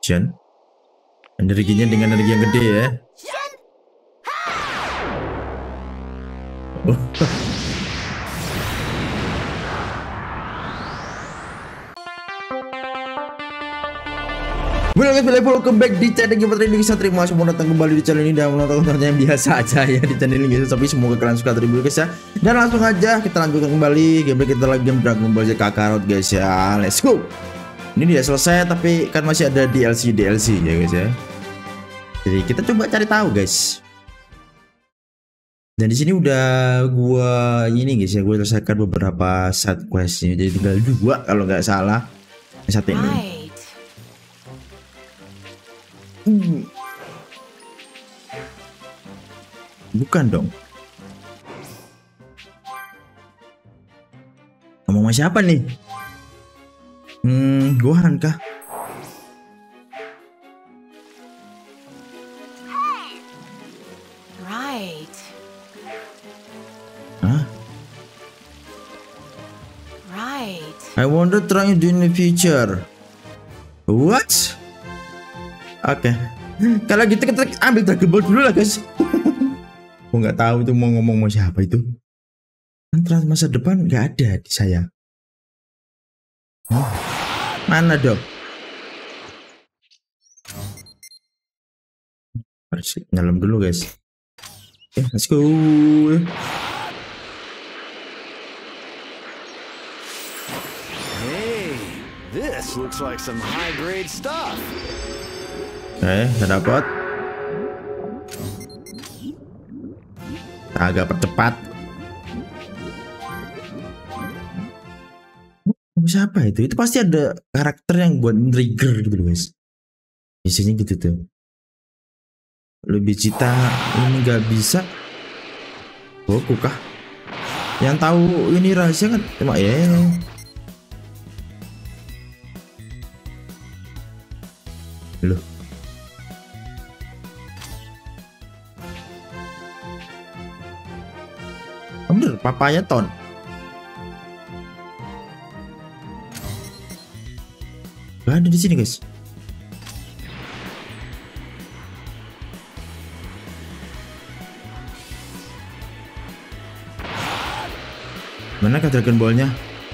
Jen. Energinya dengan energi yang gede ya. Welcome back di channel Gamer Training guys. Terima kasih sudah datang kembali di channel ini dan menonton konten yang biasa aja ya di channel ini guys. Tapi semoga kalian suka terhibur guys ya. Dan langsung aja kita lanjutkan kembali gameplay kita lagi game Dragon Ball Z Kakarot guys ya. Let's go. Ini dia selesai tapi kan masih ada DLC ya guys ya. Jadi kita coba cari tahu guys. Dan di sini udah gua ini guys ya, gua selesaikan beberapa side questnya. Jadi tinggal 2 kalau nggak salah. Satu ini. Bukan dong. Ngomong sama siapa nih? Gohan kah? Right. Hah? Right. I wonder trying to do in the future. What? Oke. Kalau gitu kita ambil Dragon Ball dulu lah guys. Gue nggak tahu itu mau ngomong sama siapa itu. Kan masa depan nggak ada di saya. Mana dong? Harus nyelam dulu guys. Let's go. Hey, this looks like some high grade stuff. Udah dapat. Agak percepat. Siapa itu? Itu pasti ada karakter yang buat trigger gitu loh guys. Biasanya gitu tuh. Lebih cita ini nggak bisa. Goku kah? Yang tahu ini rahasia kan cuma ya. Loh. Bener, papanya ton. Gak ada di sini guys. Mana kah Dragon Ball-nya?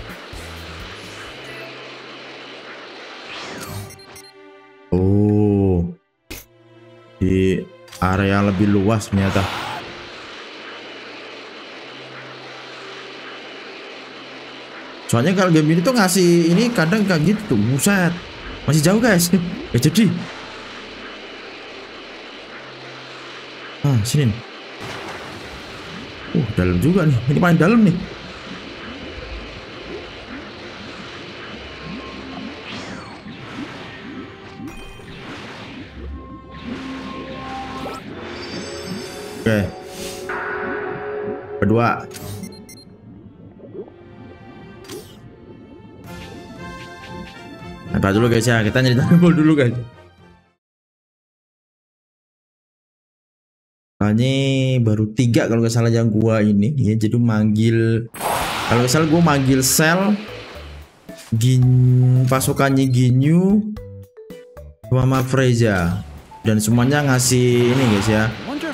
Oh, di area yang lebih luas ternyata. Soalnya kalau game ini tuh ngasih ini kadang kayak gitu tuh, buset. Masih jauh guys. Ya jadi. Sini. Dalam juga nih. Ini paling dalam nih. Oke. Kedua. Apa dulu guys ya, kita nyari Dragon Ball dulu guys. Ini baru 3 kalau nggak salah yang gua ini ya, jadi manggil kalau nggak salah gua manggil Cell, pasukannya Ginyu sama Frieza dan semuanya ngasih ini guys ya.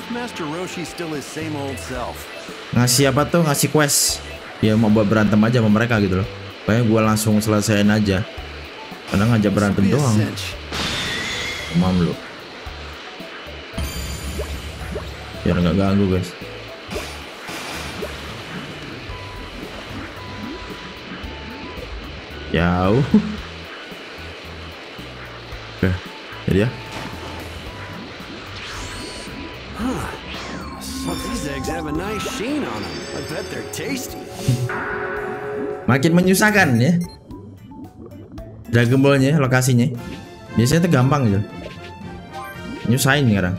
Ngasih apa tuh? Ngasih quest. Ya mau buat berantem aja sama mereka gitu loh. Kayak gua langsung selesaiin aja. Karena ngajak berantem doang. Mam lu. Biar nggak ganggu guys. Jauh. Oke, jadi ya. Makin menyusahkan ya. Dragon Ball-nya, lokasinya. Biasanya itu gampang gitu. Nyusahin sekarang.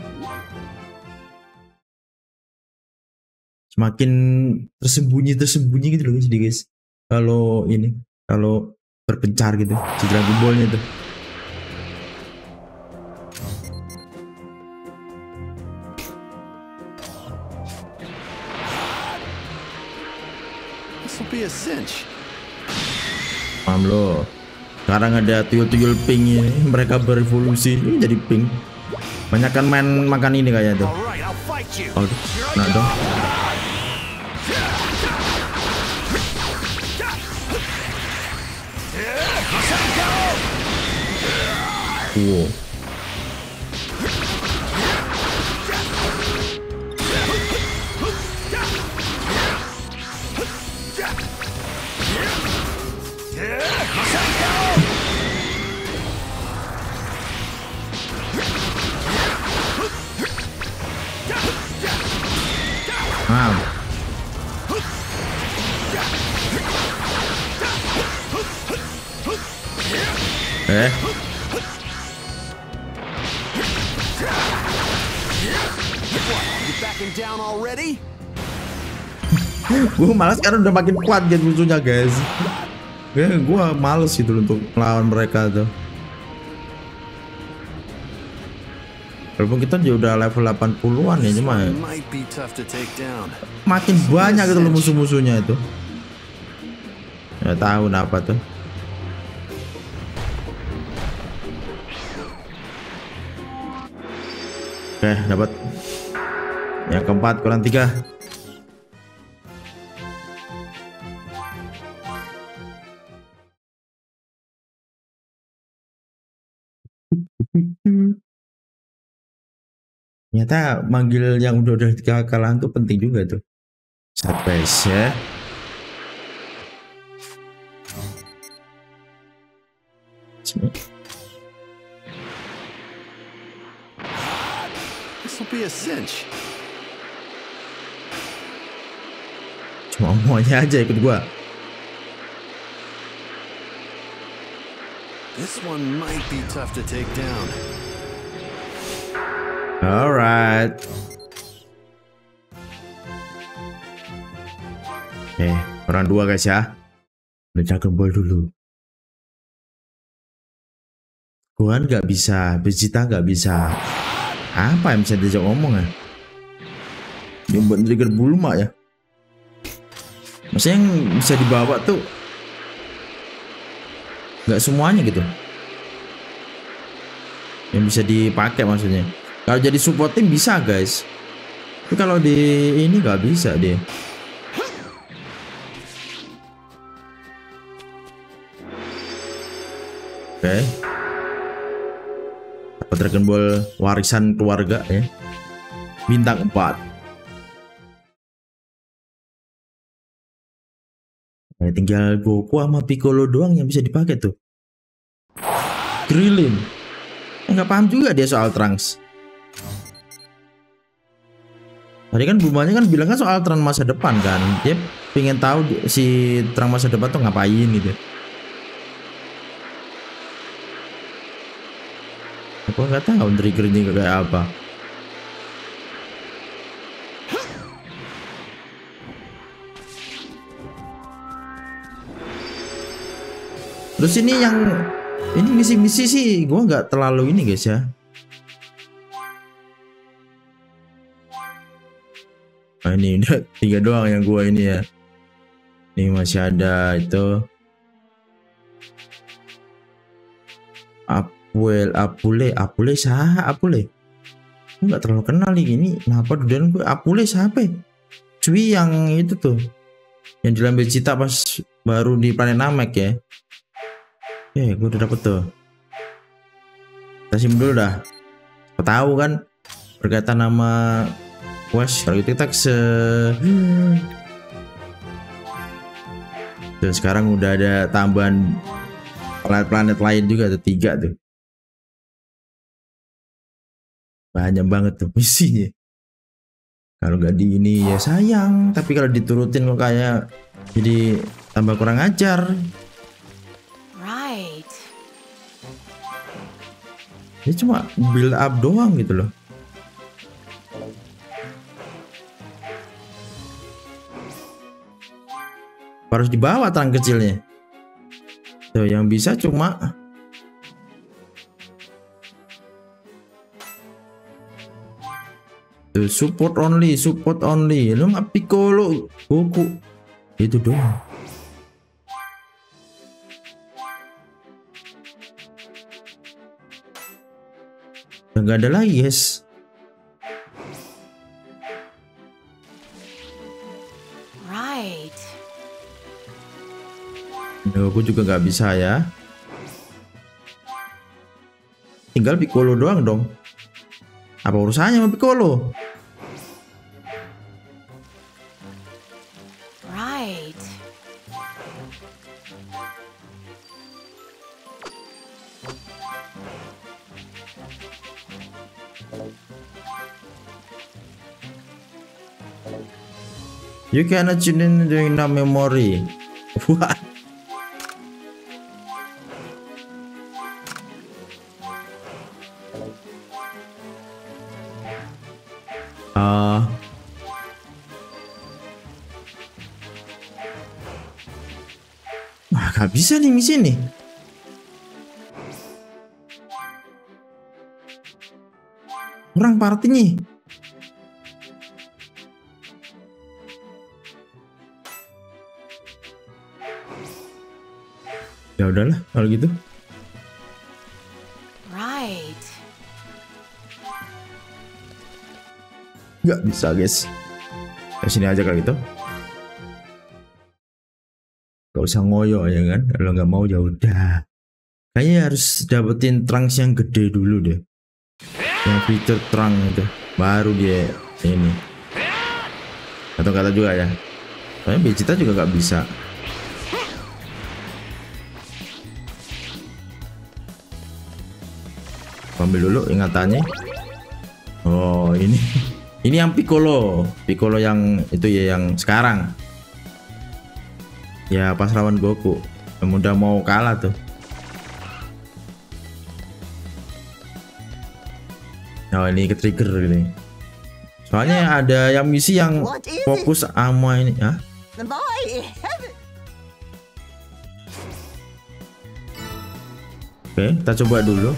Semakin tersembunyi gitu loh guys. Kalau ini, kalau berpencar gitu si Dragon Ball-nya tuh. Paham lo. Sekarang ada tuyul-tuyul pink ini, mereka berevolusi jadi pink. Banyak kan main makan ini kayaknya tuh. Alright, I'll fight you. Oh, nah dong. Wow. Wow. You backing down already? Gue malas karena udah makin kuat gitu musuhnya guys. Gue males gitu untuk melawan mereka tuh. Walaupun kita juga udah level 80-an ya, cuma Might be tough to take down. makin banyak gitu loh musuh-musuhnya itu. Ya tahu kenapa tuh. Oke, dapat. Yang keempat kurang 3. Ternyata manggil yang udah 3 kalahan tuh penting juga tuh. Surprise ya. Sini. This will be a cinch. Cuma maunya aja ikut gua. This one might be tough to take down. Alright. Orang 2 guys ya. Dragon Ball dulu. Gohan nggak bisa, Vegeta nggak bisa. Apa yang bisa diajak ngomong ya? Yang buat trigger Bulma ya. Maksudnya yang bisa dibawa tuh nggak semuanya gitu. Yang bisa dipakai maksudnya. Kalau jadi support tim bisa guys. Tapi kalau di ini nggak bisa dia. Oke. Dapat Dragon Ball warisan keluarga ya. Bintang 4. Nah, tinggal Goku sama Piccolo doang yang bisa dipakai tuh. Krillin. Nggak paham juga dia soal Trunks. Tadi kan Bumanya kan bilang kan soal Trunks masa depan kan. Dia pengen tahu si Trunks masa depan tuh ngapain gitu. Aku nggak tahu triggernya kayak apa. Terus ini yang ini misi-misi sih gue nggak terlalu ini guys ya. Nah, ini udah 3 doang yang gue ini ya. Ini masih ada itu Apule sah Apule. Gue nggak terlalu kenal nih ini. Kenapa dan gue Apule siapa? Cui yang itu tuh, yang di dalam Vegeta pas baru di planet Namek ya. Gue udah dapet tuh. Kita sim dulu dah. Tahu kan berkaitan nama quest. Kalau gitu kita tuh sekarang udah ada tambahan planet-planet lain juga ada 3 tuh. Banyak banget tuh misinya. Kalau nggak di ini ya sayang, tapi kalau diturutin kok kayak jadi tambah kurang ajar. Right. Ini cuma build up doang gitu loh. Harus dibawa tangan kecilnya. Tuh yang bisa cuma tuh, support only. Lu nggak Piccolo, Goku itu doang. Udah nggak ada lagi guys. Right. Duh, aku juga nggak bisa ya. Tinggal Piccolo doang dong. Apa urusannya sama Piccolo? Right. You cannot change during the memory. What? Wah, gak bisa nih misi nih. Kurang partinya. Ya udahlah kalau gitu. Right. Gak bisa guys. Ke sini aja kalau gitu. Gak usah ngoyo ya kan. Kalau nggak mau ya udah. Kayaknya harus dapetin trunks yang gede dulu deh. Yang feature trunk itu. Baru dia ini. Atau kata juga ya. Soalnya Vegeta juga nggak bisa. Ambil dulu ingatannya. Oh ini. Ini yang Piccolo. Piccolo yang itu ya yang sekarang. Ya pas lawan Goku. Yang udah mau kalah tuh. Oh ini ke trigger ini. Soalnya ada yang misi yang fokus sama ini. Hah? Oke, kita coba dulu.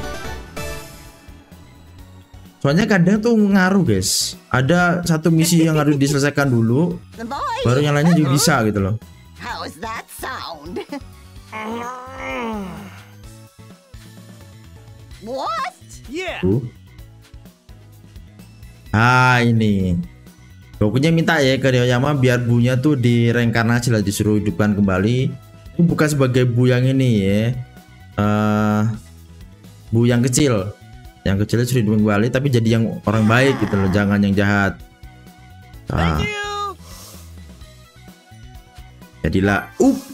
Soalnya kadang tuh ngaruh guys. Ada satu misi yang harus diselesaikan dulu, baru yang lainnya juga bisa gitu loh. How does that sound? What? Yeah. Ah ini Gokunya minta ya ke Ryoyama biar bunya tuh direinkarnasi lah, disuruh hidupkan kembali. Ini bukan sebagai bu yang ini ya, bu yang kecil. Yang kecilnya sudah hidupkan kembali tapi jadi yang orang baik gitu loh, jangan yang jahat. Nah. Jadilah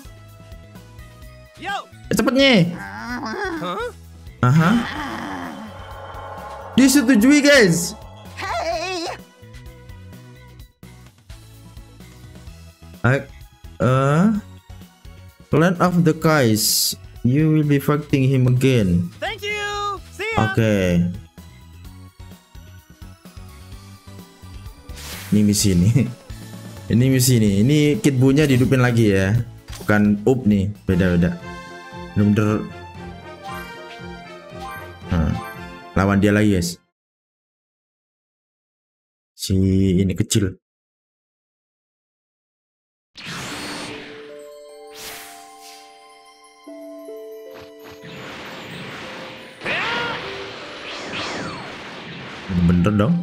cepetnya. Aha. Disetujui guys. Land of the Kais, you will be fighting him again. Thank you. See ya. Oke. Ini misi nih. Ini misi nih. Ini Kid Buu-nya dihidupin lagi ya. Bukan up nih, beda-beda. Bener-bener. Lawan dia lagi guys. Si ini kecil. Bener dong.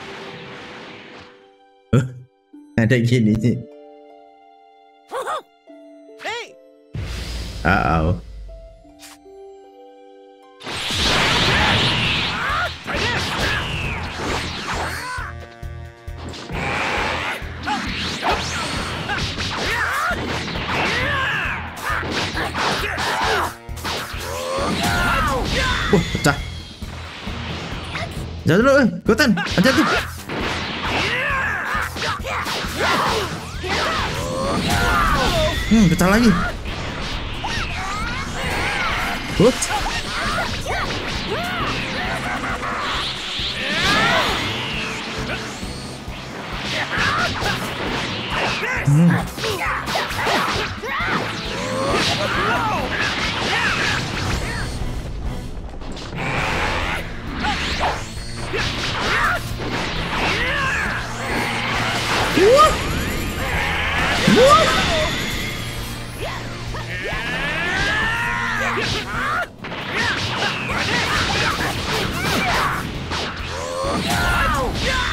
Ada gini sih. Hey. Uh-oh. Pecah. Jangan dulu, Goten, aja tuh. Pecah lagi.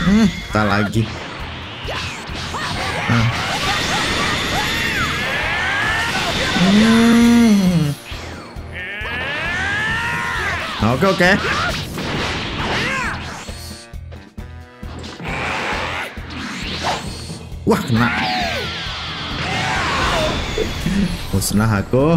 Tak lagi. Oke. Wah, kena. Musnah aku.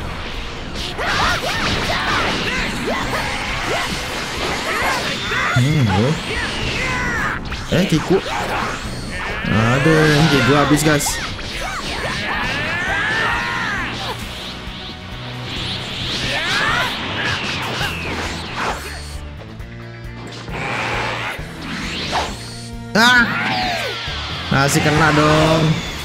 Kiku. Aduh, Kiku habis, guys. Masih kena dong.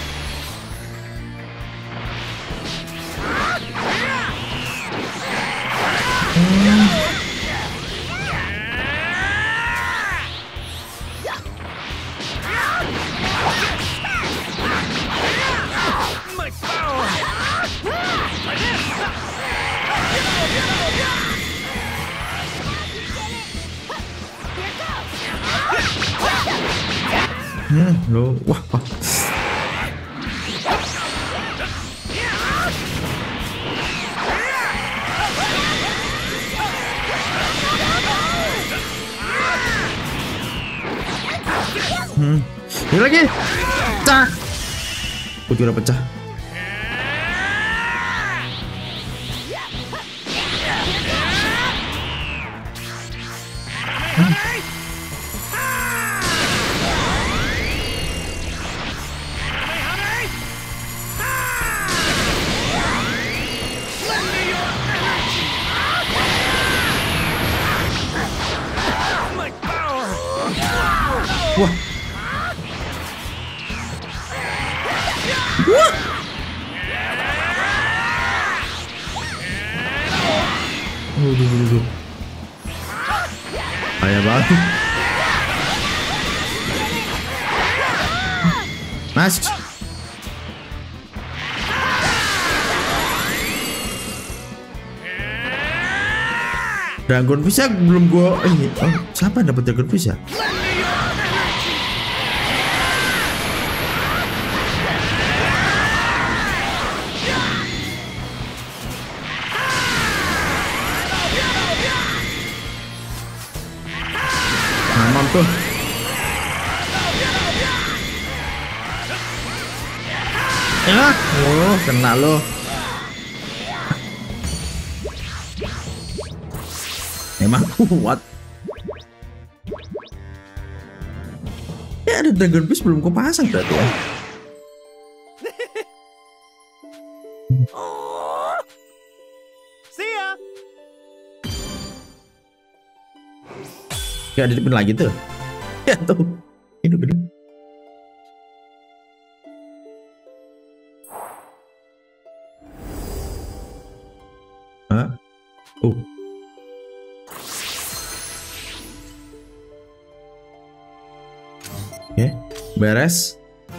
Loh, wah. Ini lagi. Pecah. Aku juga pecah. Wah. Waduh. Ayah banget. Mas. Dragon Fish belum gua ini. Oh, siapa dapat Dragon Fish ya? Tuh. Oh, kena lo. Emang kuat. Ya ada Dragon Fish belum kau pasang berarti ya. See ya. Ya dipin lagi tuh. Ya tuh. Ini bener. Hah? Oh. Oke, beres.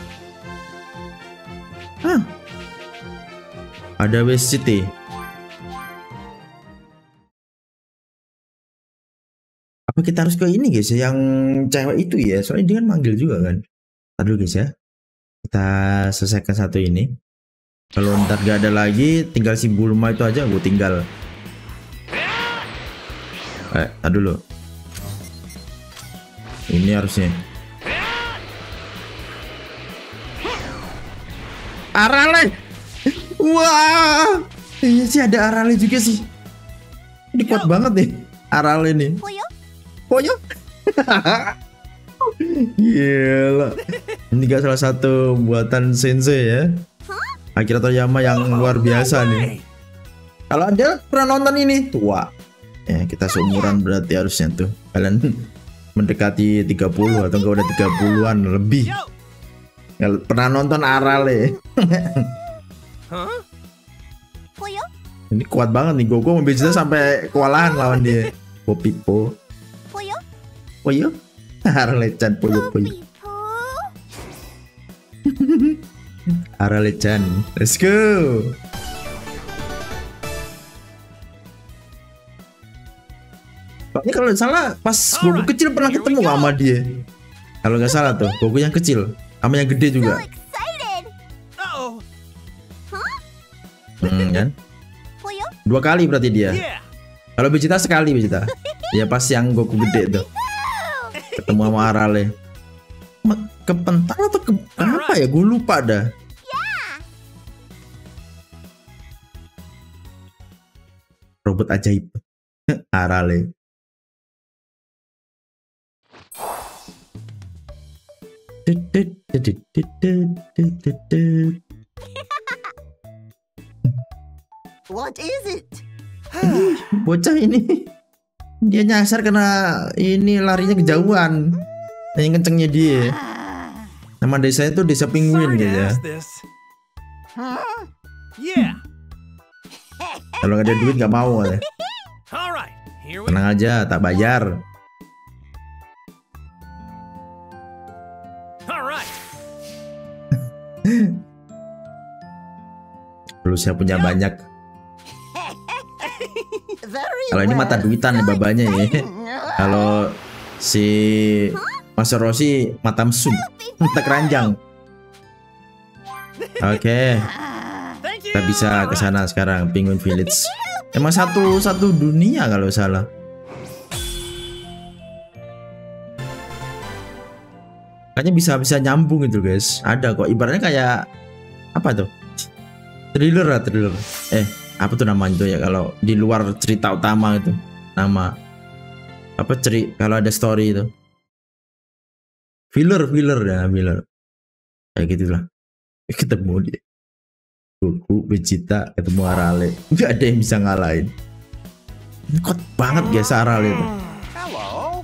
Ada West City. Apa kita harus ke ini guys ya, yang cewek itu ya, soalnya dia kan manggil juga kan. Ntar dulu guys ya, kita selesaikan satu ini. Kalau ntar gak ada lagi, tinggal si Bulma itu aja gue tinggal. Ntar dulu. Ini harusnya Arale. Wah, iya sih ada Arale juga sih. Ini kuat banget nih Arale nih. Poyo. Gila. Ini gak salah satu buatan Sensei ya. Akira Toriyama yang luar biasa nih. Kalau Anda pernah nonton ini tua. Ya, kita seumuran berarti harusnya tuh. Kalian mendekati 30 atau enggak udah 30-an lebih. Pernah nonton Arale. Ini kuat banget nih. Gogo mau Vegeta sampai kewalahan lawan dia. Popipo. Poyo. Arale-chan Poyo. Arale-chan. Let's go. Soalnya kalau salah pas Goku kecil pernah ketemu sama dia. Kalau nggak salah tuh, Goku yang kecil sama yang gede So juga. excited. Uh-oh. Kan? Will you? 2 kali berarti dia. Yeah. Kalau Vegeta sekali Vegeta. Ya pas yang Goku gede tuh. Ketemu sama Arale. Kepental atau ke apa ya? Gue lupa dah. Robot ajaib. Arale. What is it? Bocah ini dia nyasar karena ini larinya kejauhan. Yang kencengnya dia. Nama desanya tuh Desa Penguin Sorry to gitu ya. ask this. Huh? Yeah. Kalau nggak ada duit nggak mau. Ya. All right. Here we Tenang aja, tak bayar. All right. Perlu saya punya banyak. Very Kalau ini mata well. duitan ya babanya ya. Kalau si Mas Rossi mata mesum, mata keranjang. Oke, Thank you. kita bisa ke sana sekarang, Penguin Village. Emang satu dunia kalau salah. Kayaknya bisa nyambung itu guys. Ada kok. Ibaratnya kayak apa tuh? Thriller lah, thriller. Apa tuh namanya tuh ya kalau di luar cerita utama itu? Nama apa kalau ada story itu? Filler ya, filler. Kayak gitulah. Ketemu dia. Goku, Vegeta, ketemu Arale. Nggak ada yang bisa ngalahin. Kuat banget guys Arale itu. Hello.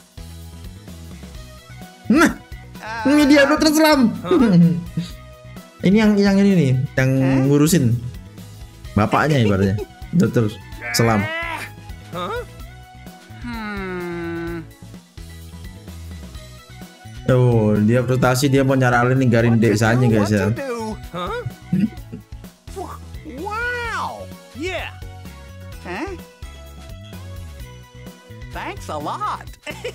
Nah, ini dia Dr. Slump. Ini yang ini nih, yang ngurusin bapaknya ibaratnya. Dr. Slump. Huh? Oh, dia frustasi, dia mau nyaralin ninggarin desanya guys ya. Huh? Wow. Yeah. Huh? Thanks a lot.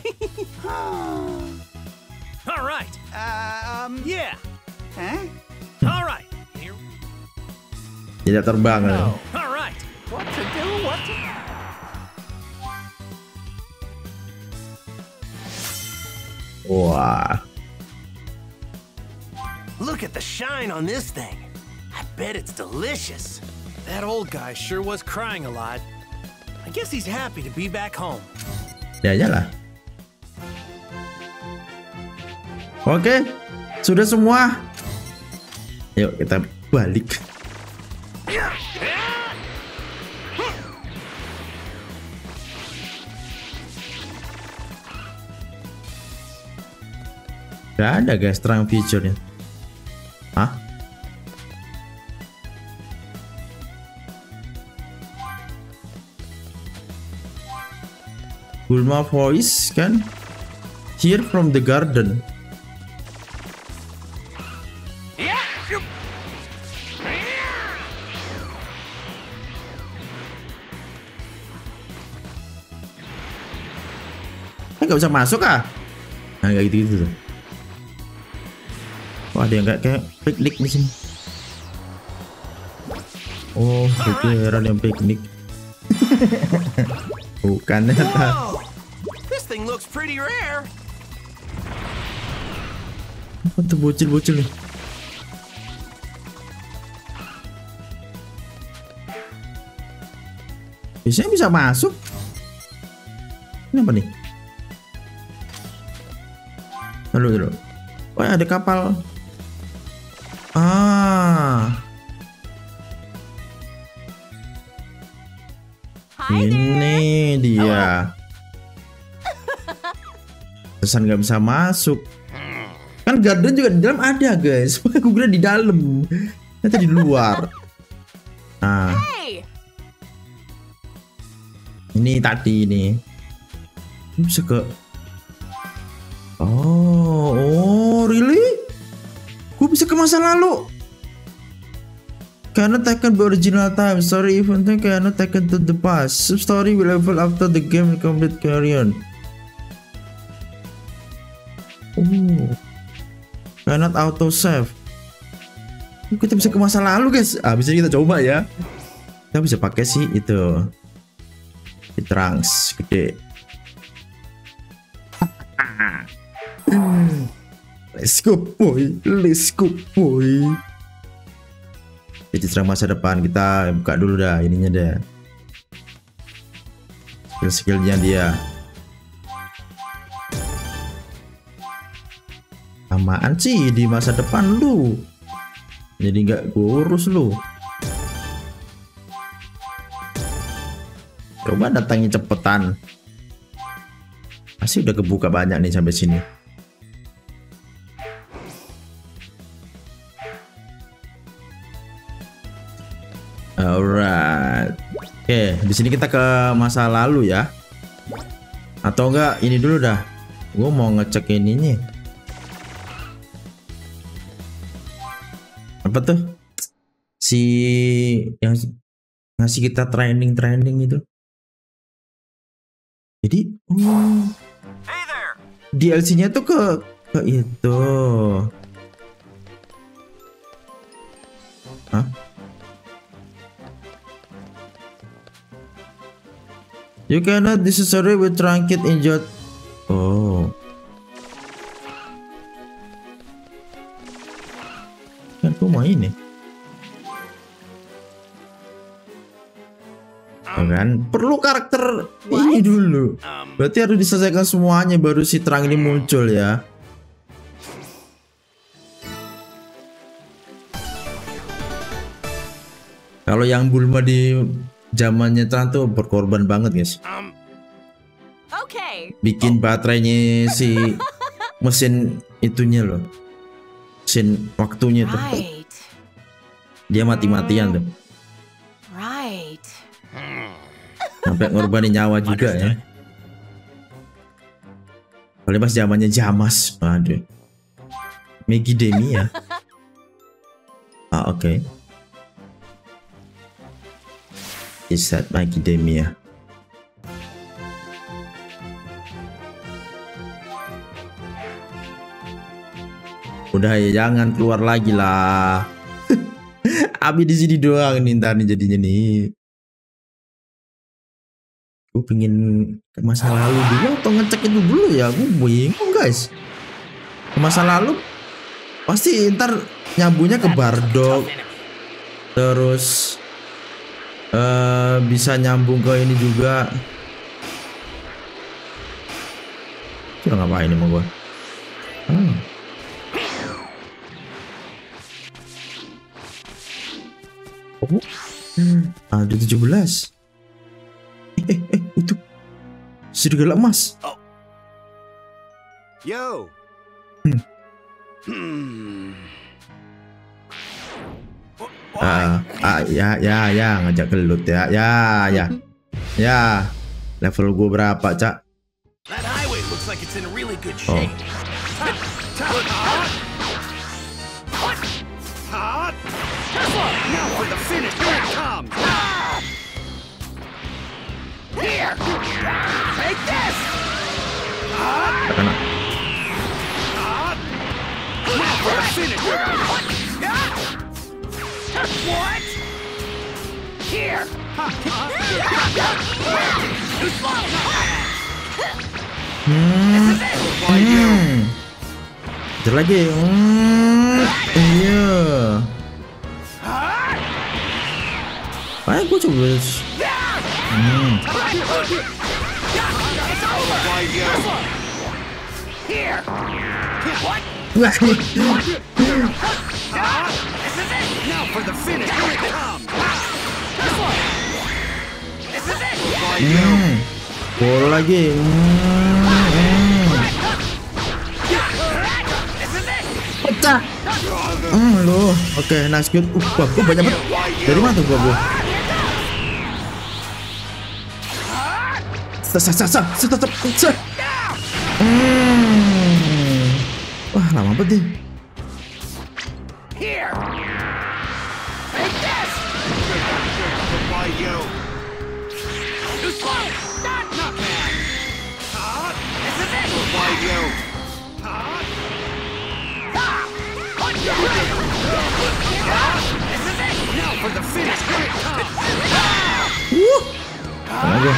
All right. Yeah. Huh? All right. Here. Tidak terbang. All right. What to do? What to... Wah. Look at the shine on this thing. I bet it's delicious. That old guy sure was crying a lot. I guess he's happy to be back home. Ya lah. Oke, sudah semua. Yuk kita balik. Gak ada guys terang feature-nya. Hah? Bulma voice kan? Hear from the garden. Nggak bisa masuk ah? Nah nggak gitu tuh. Wah ada yang kayak piknik di sini. Oh, pikiran yang piknik. Bukan ternyata. Whoa! This thing looks pretty rare. Apa tuh bocil-bocil nih? Biasanya bisa masuk. Ini apa nih? Dulu. Oh ada kapal. Ini dia. Pesan nggak bisa masuk. Kan garden juga di dalam ada guys. Aku kira di dalam. Ternyata di luar. Nah. Ini tadi ini. Bisa ke. Oh, really? Gue bisa ke masa lalu. Cannot taken by original time. Story event cannot taken to the past. Sub story will level after the game complete carry on. Cannot auto save. Kita bisa ke masa lalu guys. Bisa kita coba ya. Kita bisa pakai sih itu trunks gede. Let's go boy, let's go boy. Jadi serang masa depan kita buka dulu dah ininya deh. Skill-skillnya dia. Amaan sih di masa depan lu. Jadi nggak kurus lu. Coba datangi cepetan. Masih udah kebuka banyak nih sampai sini. Alright. Oke, di sini kita ke masa lalu ya. Atau enggak ini dulu dah. Gue mau ngecek ininya. Apa tuh? Si yang ngasih kita training itu. Jadi DLC-nya tuh ke itu. Hah? You cannot necessarily with truncate injured. Oh. Kan aku mau ini. Kan perlu karakter ini dulu. Berarti harus diselesaikan semuanya baru si terang ini muncul ya. Kalau yang Bulma di zamannya terang tuh berkorban banget guys. Bikin baterainya si mesin itunya loh. Mesin waktunya tuh. Dia mati-matian tuh. Sampai ngorbanin nyawa juga ya. Paling pas zamannya Jamas. Aduh. Maggie Demi ya. Oke. Is that Maggie Demi ya. Udah ya jangan keluar lagi lah. Abi di sini doang nih ntar nih jadinya nih. Gue pengen ke masa lalu dulu atau ngecek itu dulu ya. Gue bingung guys. Ke masa lalu pasti ntar nyambungnya ke Bardock. Terus bisa nyambung ke ini juga. Coba ngapain emang gue? Ada 17. Itu serigala emas. Yo. Ya ngajak gelut ya. Ya. Level gue berapa, Cak? That highway looks like it's in really good shape. Now for the finish. Here it comes. Here. Take this. Kena. Now for the finish. What? Here. Itu lagi. Iya. Kayak gue coba. Wah. Now for the finish. Here it comes. Bola lagi. Pecah. Loh. Oke, nice good. Gue banyak banget. Dari mana tuh gua? Wah, lama banget deh. Here. Take this. Why you? Too slow. Stop. Not bad. This is it. Why you? Now for the finish. Here it comes. Aja.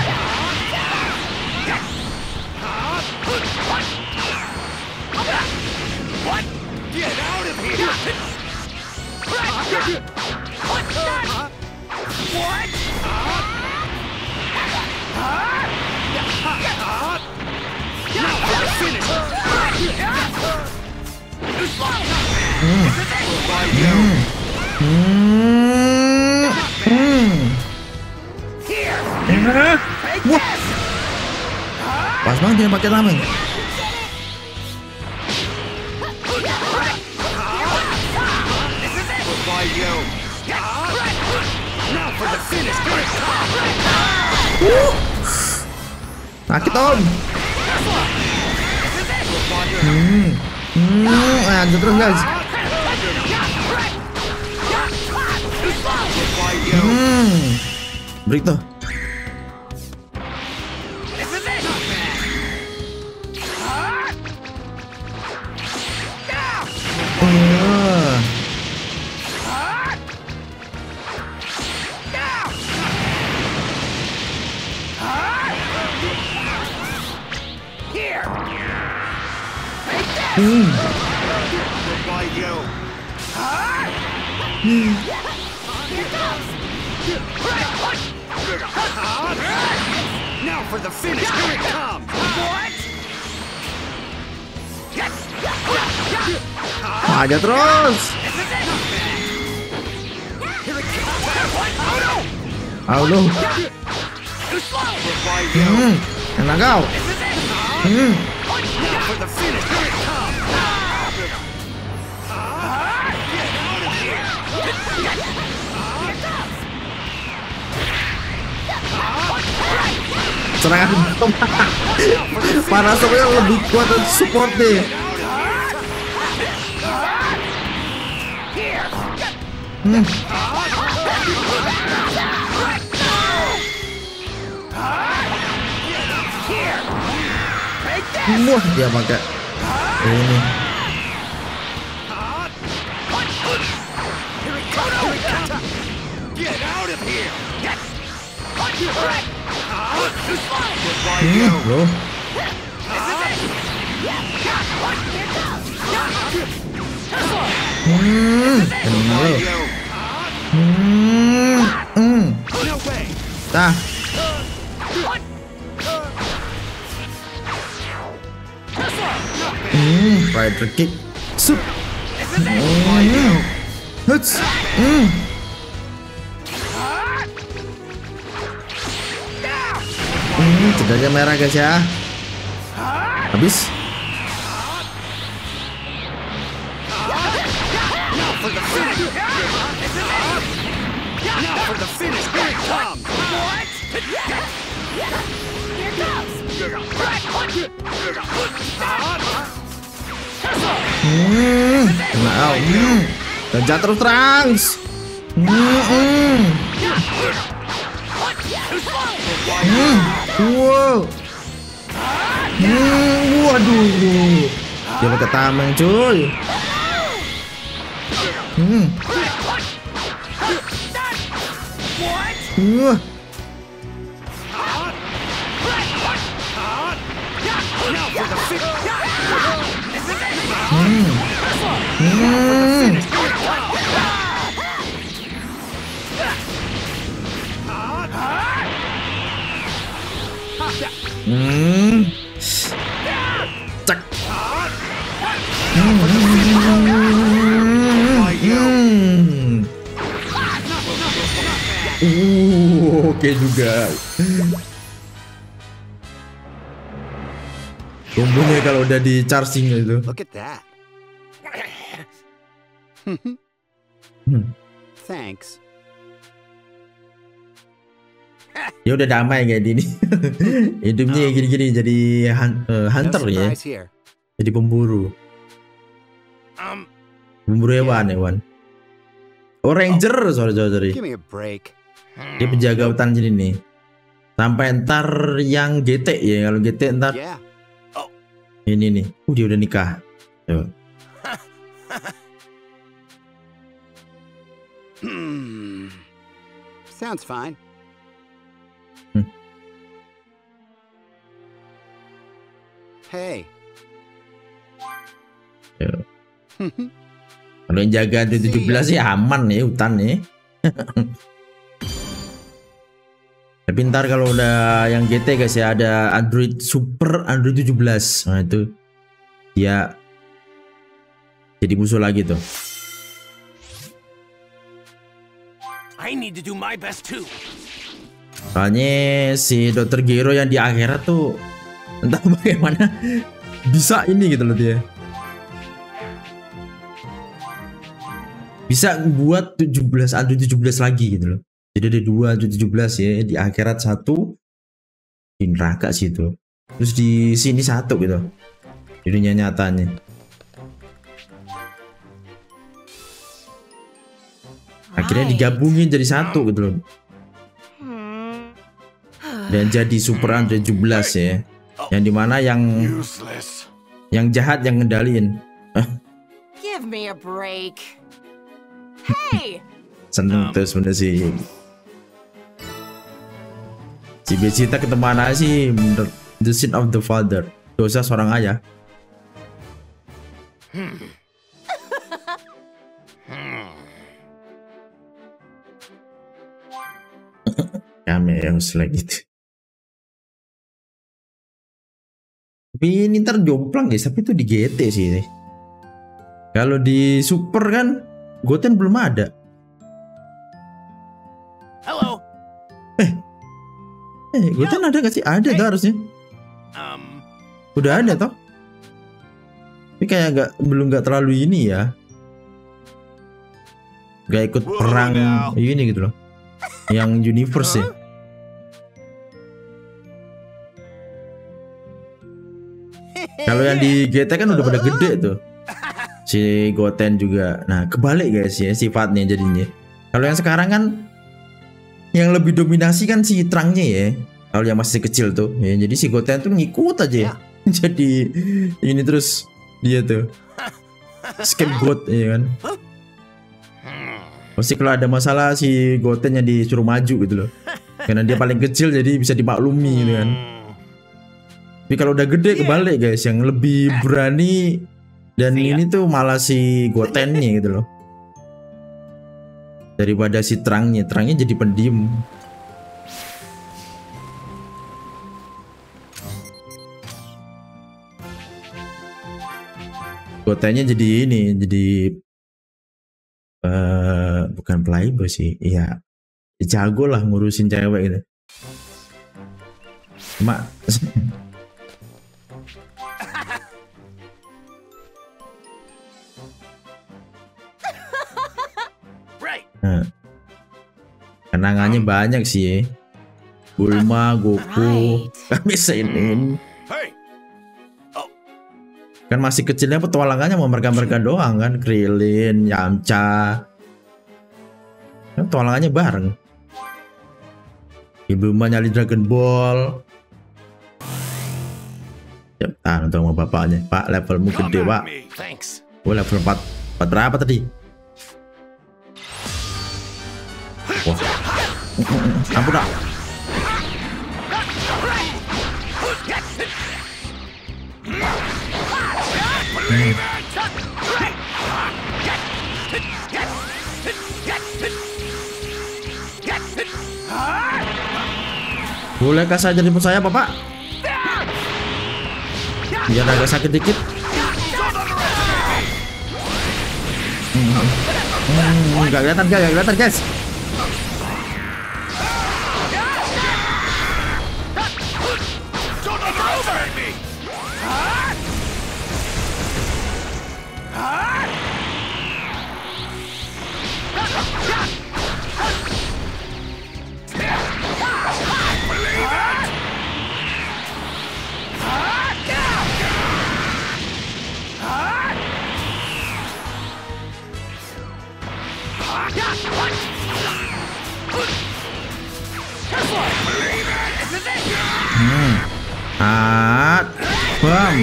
What? Get out of here! What? Now for the finish. By you. Here. Wah, pas banget dia pakai tameng. By you. Now for the finish. Here it comes. Sakit om. Lanjut terus guys. By you. Break tuh. Here. By you. Now for the finish. Here it comes. What? Aja terus. Aulo. By you. Enak kau. Now for the finish. Here it comes. Serangan para semuanya lebih kuat dan support nih. Wah, dia pakai ini. Get out of here. Bro. No way. Nah. Rider kick. Sup. Huts. Cedanya merah guys ya. Habis. Now for the finish. Here it comes. What? Nah, kejar terus Trunks. Wow. Waduh. Dia pakai tameng cuy. Wah. Cek. Oke juga. Kombonya kalau udah di charging itu. Look at that. Thanks. Ya udah damai kayak gini. Hidupnya gini-gini jadi hunter ya. Surprise here. Jadi pemburu. Pemburu hewan. Oh ranger, sorry. Give me a break. Dia penjaga hutan sini nih. Sampai ntar yang GT ya. Kalau GT ntar Yeah. ini nih. Dia udah nikah. Tuh. Sounds fine. Hey. Yo. Kalau yang jaga Android 17 sih aman nih hutan nih. Tapi ntar kalau udah yang GT guys ya, ada Android Super Android 17. Nah itu dia jadi musuh lagi tuh. I need to do my best too. Soalnya si Dr. Gero yang di akhirat tuh entah bagaimana bisa ini gitu loh dia. Bisa buat 17 Android 17 lagi gitu loh. Jadi ada 2 Android 17 ya, di akhirat 1, di neraka sih itu. Terus di sini 1 gitu. Di dunia nyatanya. Akhirnya digabungin jadi 1 gitu loh. Dan jadi Super Android 17 ya. Yang dimana Useless. yang jahat yang ngendaliin. Give me a break. Hey! Seneng tuh sebenernya sih. Si Vegeta ketemu anak sih bener. The sin of the father. Dosa seorang ayah. Cameos lagi gitu. Tapi ini ntar jomplang guys. Tapi itu di GT sih. Kalau di Super kan Goten belum ada. Hello. Goten ada gak sih? Ada tuh harusnya. Udah ada toh. Tapi kayak belum terlalu ini ya. Gak ikut perang ini gitu loh. Yang universe ya. Kalau yang di GT kan udah pada gede tuh. Si Goten juga. Nah kebalik guys ya sifatnya jadinya. Kalau yang sekarang kan yang lebih dominasi kan si Trangnya ya. Kalau yang masih kecil tuh ya, jadi si Goten tuh ngikut aja ya. Jadi ini terus dia tuh scapegoat ya kan. Pasti kalau ada masalah si Goten yang disuruh maju gitu loh. Karena dia paling kecil jadi bisa dimaklumi gitu kan. Tapi kalau udah gede kebalik guys, yang lebih berani dan ini tuh malah si Gotennya gitu loh. Daripada si Trangnya jadi pendiam. Gotennya jadi ini, jadi bukan playboy sih, iya jago lah ngurusin cewek gitu. Cuma nah, kenangannya banyak sih. Bulma, Goku, gak bisa ini. Kan masih kecilnya petualangannya mau mereka doang kan. Krillin, Yamcha kan petualangannya bareng. Bulma nyali Dragon Ball. Siap tahan untuk sama bapaknya. Pak levelmu gede pak. Gue level 4 berapa tadi? Wah, ampun dah. Bolehkah saya jemput saya Bapak? Biar agak sakit dikit. Gak kelihatan guys. Bam.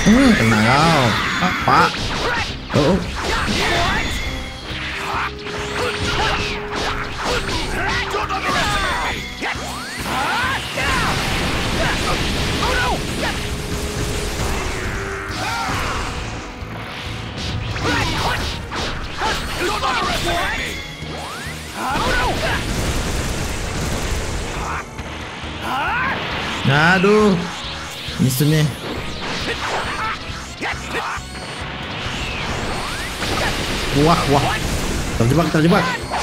Tenang kau. Pak. Oh. Aduh. Musuhnya. Wah. Terjebak.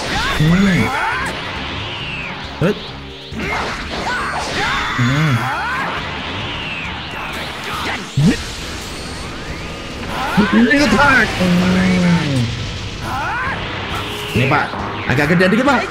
Hut. Attack. Ini Pak, agak gede dikit Pak.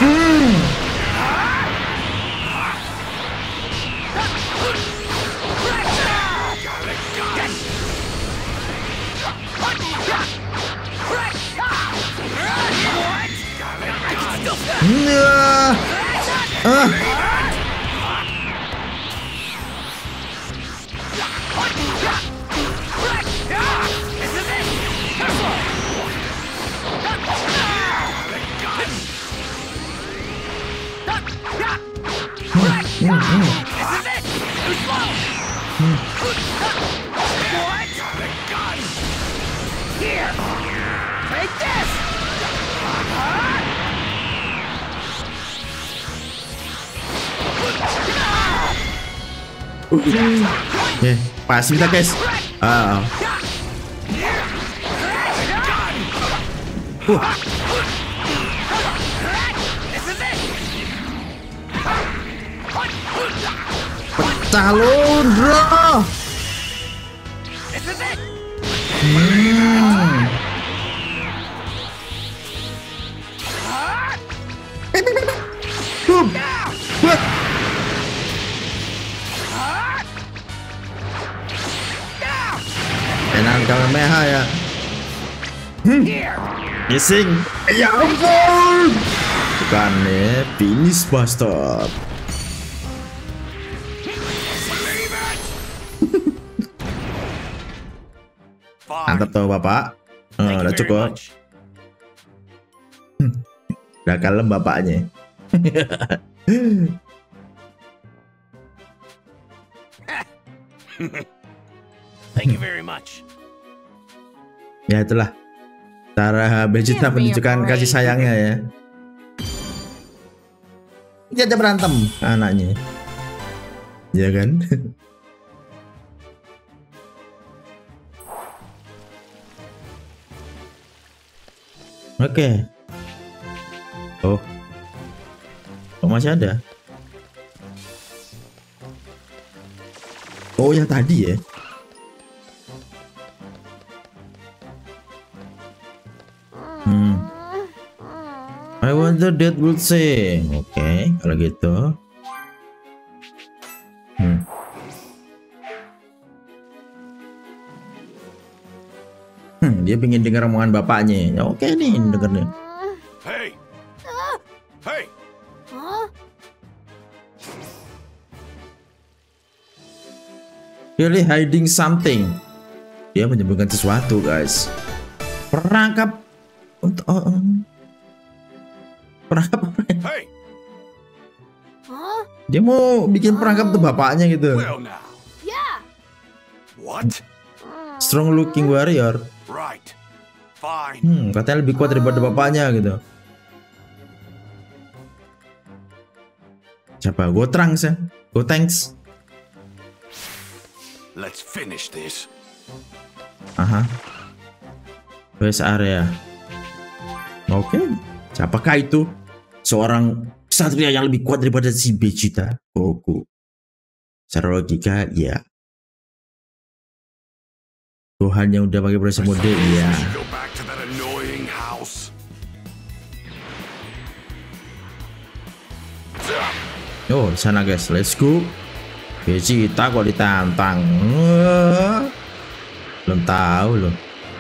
Oke, pas kita guys. Pecah Londra. Enak Kamehameha ya. Missing. Ya ampun. Bukan ya, finish bastard. Mantap tuh Bapak. Udah cukup. Udah kalem bapaknya. Thank you very much. Ya itulah cara Vegeta menunjukkan kasih sayangnya ya. Dia aja berantem anaknya, ya kan? Oke. Oh, masih ada. Oh, yang tadi ya. I wonder that would say. Oke, kalau gitu. Dia pengen dengar omongan bapaknya. Ya, oke nih, denger nih. Hey. Really hiding something. Dia menyembunyikan sesuatu, guys. Perangkap untuk perangkap. Hey. Dia mau bikin perangkap tuh bapaknya gitu. Well now. Yeah. What? Strong looking warrior. Right. Fine. Katanya lebih kuat daripada bapaknya gitu. Siapa? Gotrunks ya? Gotenks. Let's finish this. Aha. Base area. Oke. Siapakah itu? Seorang ksatria yang lebih kuat daripada si Vegeta, Goku. Secara logika, ya. Tuhan yang udah pakai proses mode, ya. Go back to that annoying house. Oh, di sana guys, let's go. Vegeta kok ditantang. Belum tahu loh.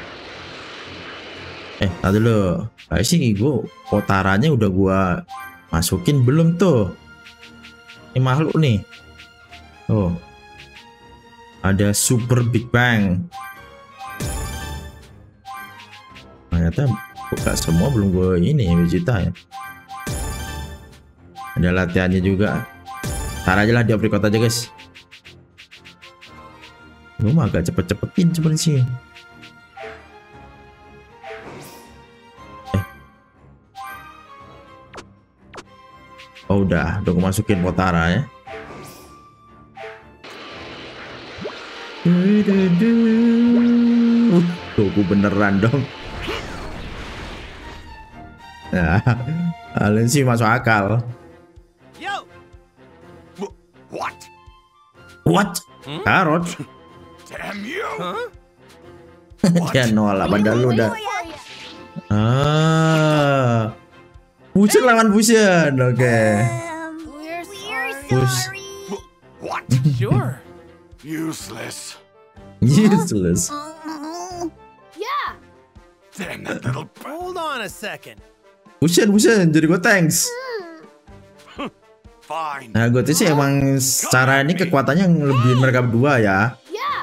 Tadi lo, kayak sih gue kotarannya udah gua masukin belum tuh? Ini makhluk nih. Oh, Ada Super Big Bang. Ternyata buka semua belum gue ini Vegeta ya. Ada latihannya juga. Ntar aja lah di apricot aja guys. Gue mah agak cepet-cepetin sebenarnya sih. Oh udah gue masukin Potara ya. Gue beneran dong. Nah, kalian sih masuk akal. Yo! What? What? Karot? Damn you! Huh? Ya nolak padahal lu udah. Fusion lawan fusion. Oke. Push. What? Sure. Useless. Useless. Yeah. Damn that little. Hold on a second. Fusion jadi gue tanks. Fine. Nah gue tuh sih emang secara ini kekuatannya yang lebih mereka berdua ya. Yeah.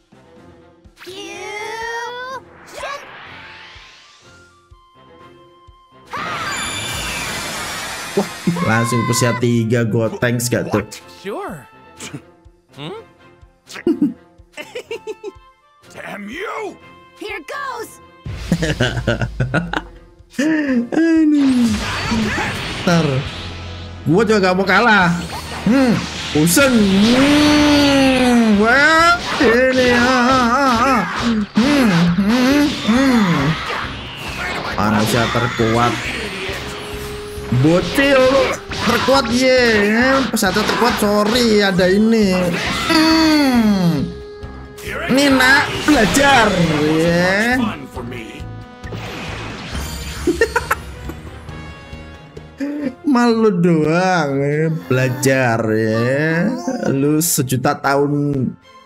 Wah langsung usia 3 gue tanks gak tuh. Sure. Damn you! Here goes. Ntar gue juga gak mau kalah. Fusion. Wah ini manusia terkuat. Bocil terkuat ye. Peserta terkuat sorry ada ini. Ini nak belajar ya. Fun for me. Malu doang belajar ya. Lu sejuta tahun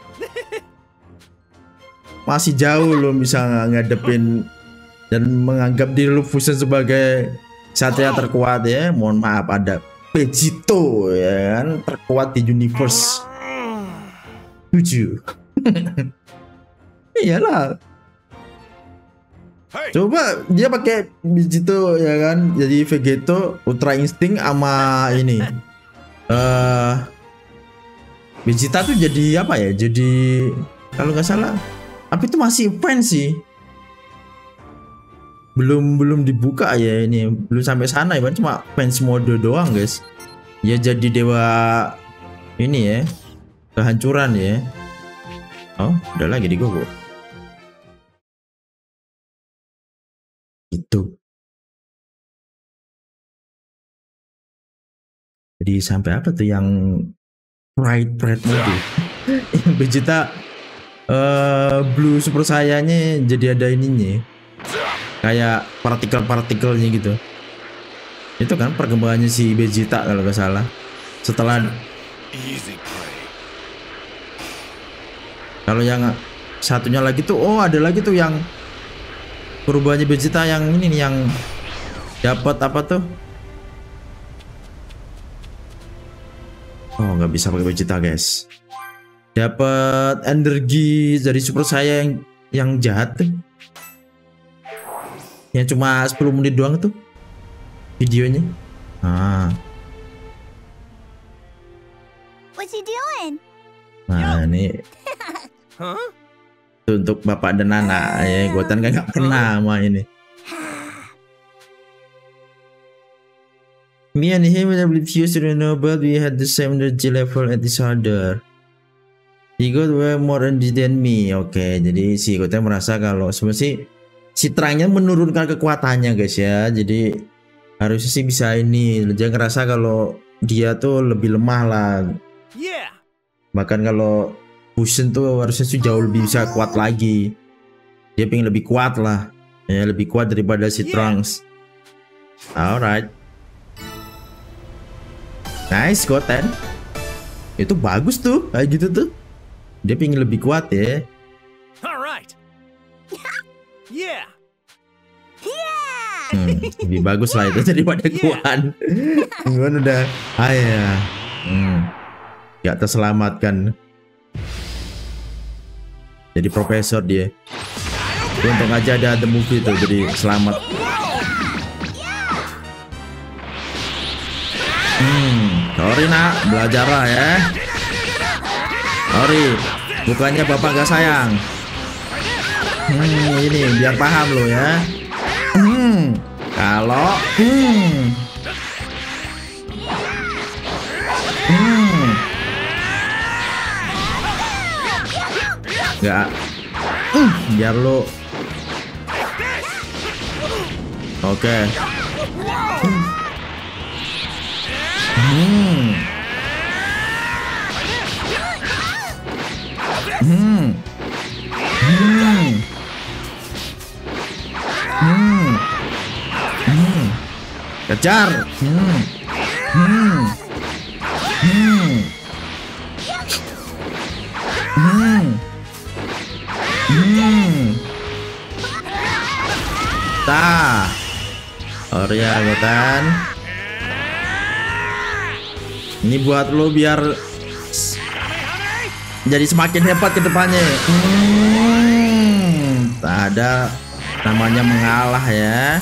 masih jauh lo bisa ngadepin dan menganggap diri lu Fusion sebagai satria terkuat ya. Mohon maaf ada Vegito ya kan terkuat di universe 7. Iyalah. Hey! Coba dia pakai Vegito ya kan, jadi Vegeto Ultra Instinct sama ini Vegeta tuh jadi apa ya? Jadi kalau nggak salah, tapi itu masih fans sih. Belum dibuka ya ini, belum sampai sana ya, cuma fans mode doang guys. Ya jadi dewa ini ya, kehancuran ya. Oh, udah lagi di Gogo. Itu. Jadi sampai apa tuh yang Pride mode? Vegeta Blue Super Saiyanya jadi ada ininya. Kayak partikel-partikelnya gitu. Itu kan perkembangannya si Vegeta kalau nggak salah. Setelah Easy prey. kalau yang satunya lagi tuh, oh ada lagi tuh yang perubahannya Vegeta yang ini nih, yang dapat apa tuh? Oh nggak bisa pakai Vegeta guys. Dapat energi dari Super Saya yang jahat tuh. Yang cuma 10 menit doang tuh videonya. What's he doing? Nah ini Huh? itu untuk bapak dan anak ya. Gue kan nggak pernah sama ini. Me and him were fused to know, but we had the same energy level at each other. He got way more energy than me. Oke, jadi si Goten merasa kalau sebenarnya si Trangnya menurunkan kekuatannya guys ya. Jadi harusnya sih bisa ini. Dia ngerasa kalau dia tuh lebih lemah lah. Yeah. Bahkan kalau Fusion tuh harusnya sih jauh lebih bisa kuat lagi. Dia pengen lebih kuat lah. Ya, lebih kuat daripada si Trunks. Alright. Nice Goten. Itu bagus tuh kayak gitu tuh. Dia pengen lebih kuat ya. All right. Yeah. Lebih bagus lah itu daripada Guan. Guan udah gak terselamatkan. Jadi profesor dia. Untung aja ada The Movie tuh, jadi selamat. Sorry nak, belajar lah ya. Sorry, bukannya bapak gak sayang. Ini biar paham lo ya. Kalau nggak, biar lo. Oke. Kejar. Tah. Orya Goten. Ini buat lo biar jadi semakin hebat ke depannya. Tak ada namanya mengalah ya.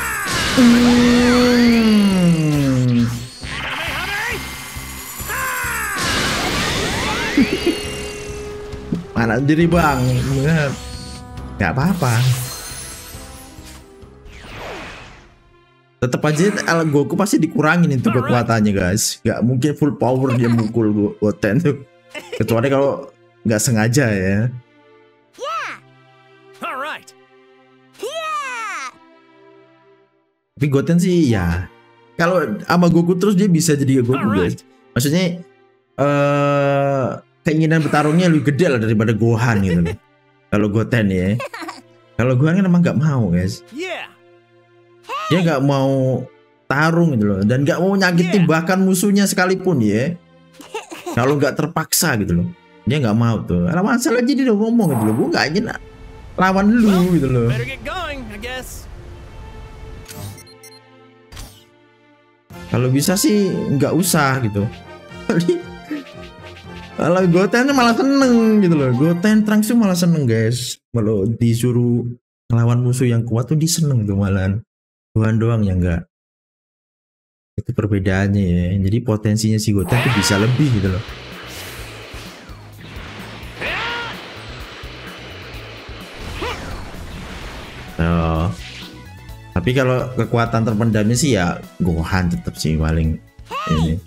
Mana diri bang, nggak apa-apa. Tetap aja Goku pasti dikurangin itu kekuatannya guys. Nggak mungkin full power dia mukul Goten tuh. Kecuali kalau nggak sengaja ya. Alright. Tapi Goten sih ya, kalau sama Goku terus dia bisa jadi Goku guys. Maksudnya keinginan bertarungnya lebih gede lah daripada Gohan gitu loh. Kalau Goten ya. Kalau Gohan kan emang nggak mau guys. Dia nggak mau tarung gitu loh, dan nggak mau nyakitin bahkan musuhnya sekalipun ya. Kalau nggak terpaksa gitu loh, dia nggak mau tuh. Ada masalah jadi udah ngomong gitu loh, gue nggak ingin lawan lu gitu loh. Kalau bisa sih nggak usah gitu. Kalau Goten malah seneng gitu loh. Goten Trunks tuh malah seneng guys. Kalau disuruh ngelawan musuh yang kuat tuh dia seneng tuh malahan. Gohan doang yang enggak. Itu perbedaannya ya. Jadi potensinya si Goten tuh bisa lebih gitu loh. Oh. Tapi kalau kekuatan terpendamnya sih ya Gohan tetap sih paling ini.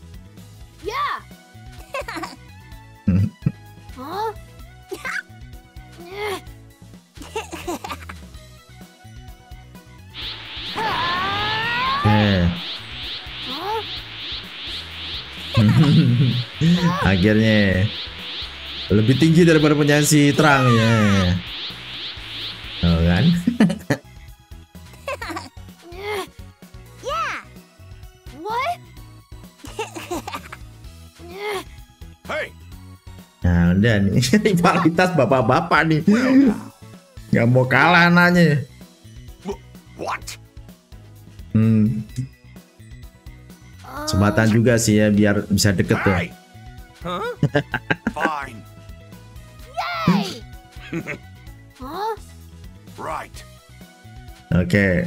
Akhirnya lebih tinggi daripada penyanyi terang ya. Oh kan? Nah udah nih rivalitas bapak-bapak nih. Nggak mau kalah nanya. What? Kesempatan juga sih ya biar bisa deket tuh. Fine. Right. Oke.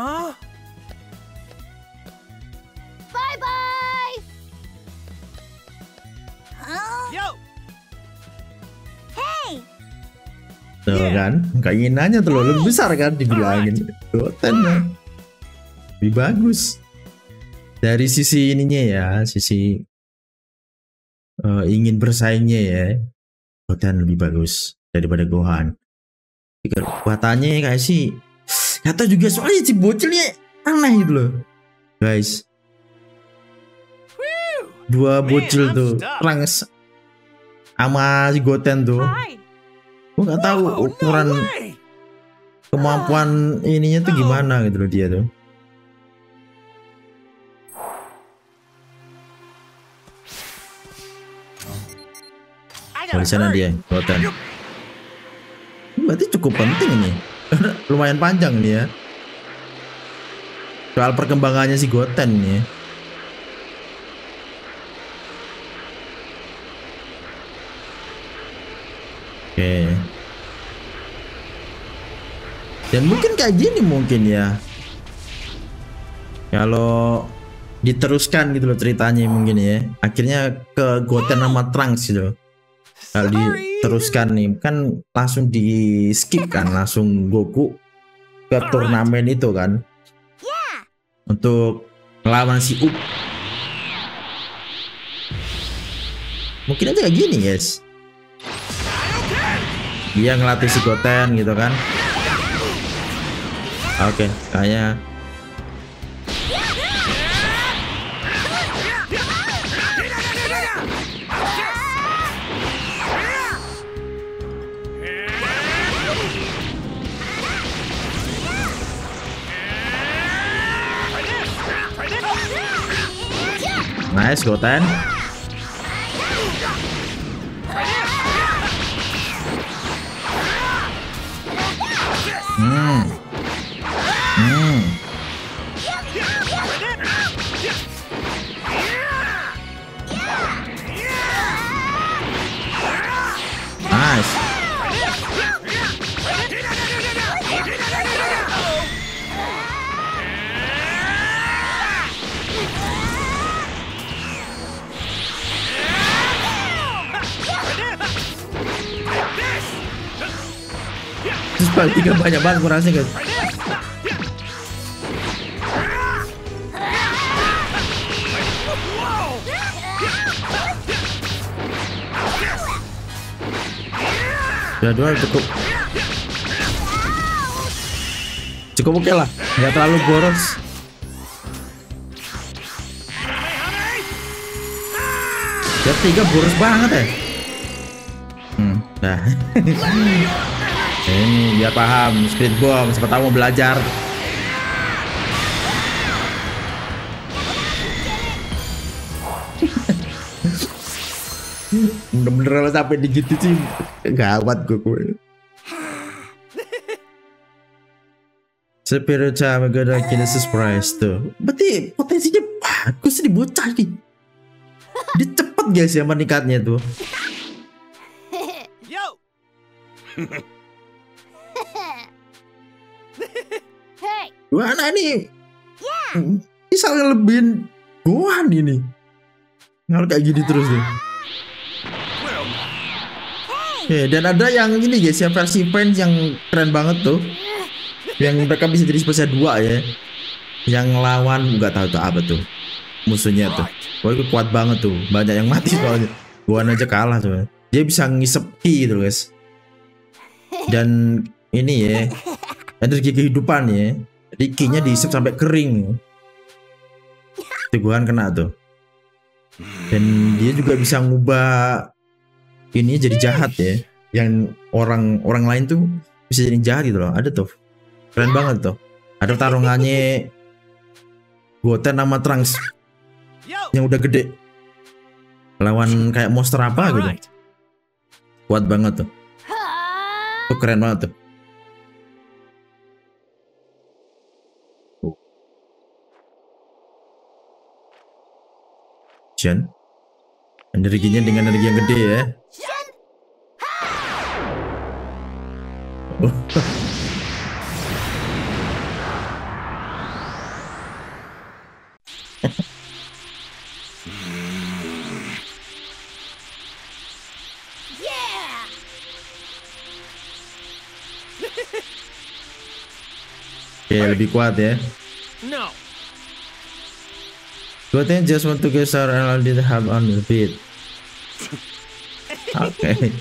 Bye bye. Yo. Hey. Tuh kan, keinginannya tuh loh lebih besar kan dibilangin. Goten lebih bagus. Dari sisi ininya ya, sisi ingin bersaingnya ya, Goten lebih bagus daripada Gohan. Kekuatannya kayak sih, kata juga soalnya si bocilnya aneh gitu loh, guys. Dua bocil tuh, Trunks sama si Goten tuh, gue nggak tahu ukuran kemampuan ininya tuh gimana gitu loh dia tuh. Oh, di sana dia, Goten. Berarti cukup penting ini. Lumayan panjang nih ya. Soal perkembangannya si Goten nih. Oke. Dan mungkin kayak gini mungkin ya. Kalau diteruskan gitu loh ceritanya mungkin ya. Akhirnya ke Goten sama Trunks gitu. Kalau diteruskan nih kan langsung di skip kan, langsung Goku ke turnamen itu kan. Untuk melawan si Up. Mungkin aja kayak gini guys. Dia ngelatih si Goten gitu kan. Oke, kayaknya nice Goten. Nice. Terus balik tiga banyak banget kurangnya guys. Dua-dua cukup oke lah, nggak terlalu boros. Yang tiga boros banget ya. Nah. Ini biar paham Spirit Bomb, siapa tahu mau belajar. Bener-bener sampai digitu sih gawat gue. Spirit Charm gak Kinesis Prize tuh. Berarti potensinya bagus nih bocah nih. Dia cepet guys ya meningkatnya tuh. Yo. Wah, nah ini bisa ngelebihin Gohan ini. Kalau kayak gini terus nih. Dan ada yang ini guys ya, versi fans yang keren banget tuh. Yang mereka bisa jadi spesial 2 ya. Yang lawan nggak tahu tuh apa tuh musuhnya tuh. Wah itu kuat banget tuh. Banyak yang mati soalnya. Gohan aja kalah tuh. Dia bisa ngisep ki gitu guys. Dan ini ya energi kehidupan ya. Jadi ki-nya diisep sampai kering. Tuh Gohan kena tuh. Dan dia juga bisa ngubah ini jadi jahat ya. Yang orang lain tuh bisa jadi jahat gitu loh. Ada tuh. Keren banget tuh. Ada tarungannya Goten sama Trunks yang udah gede. Lawan kayak monster apa gitu. Kuat banget tuh. Tuh keren banget tuh. Jen. Energinya dengan energi yang gede ya. Oke, lebih kuat ya. No. Goten just want to get started and I didn't have on the beat. Oke.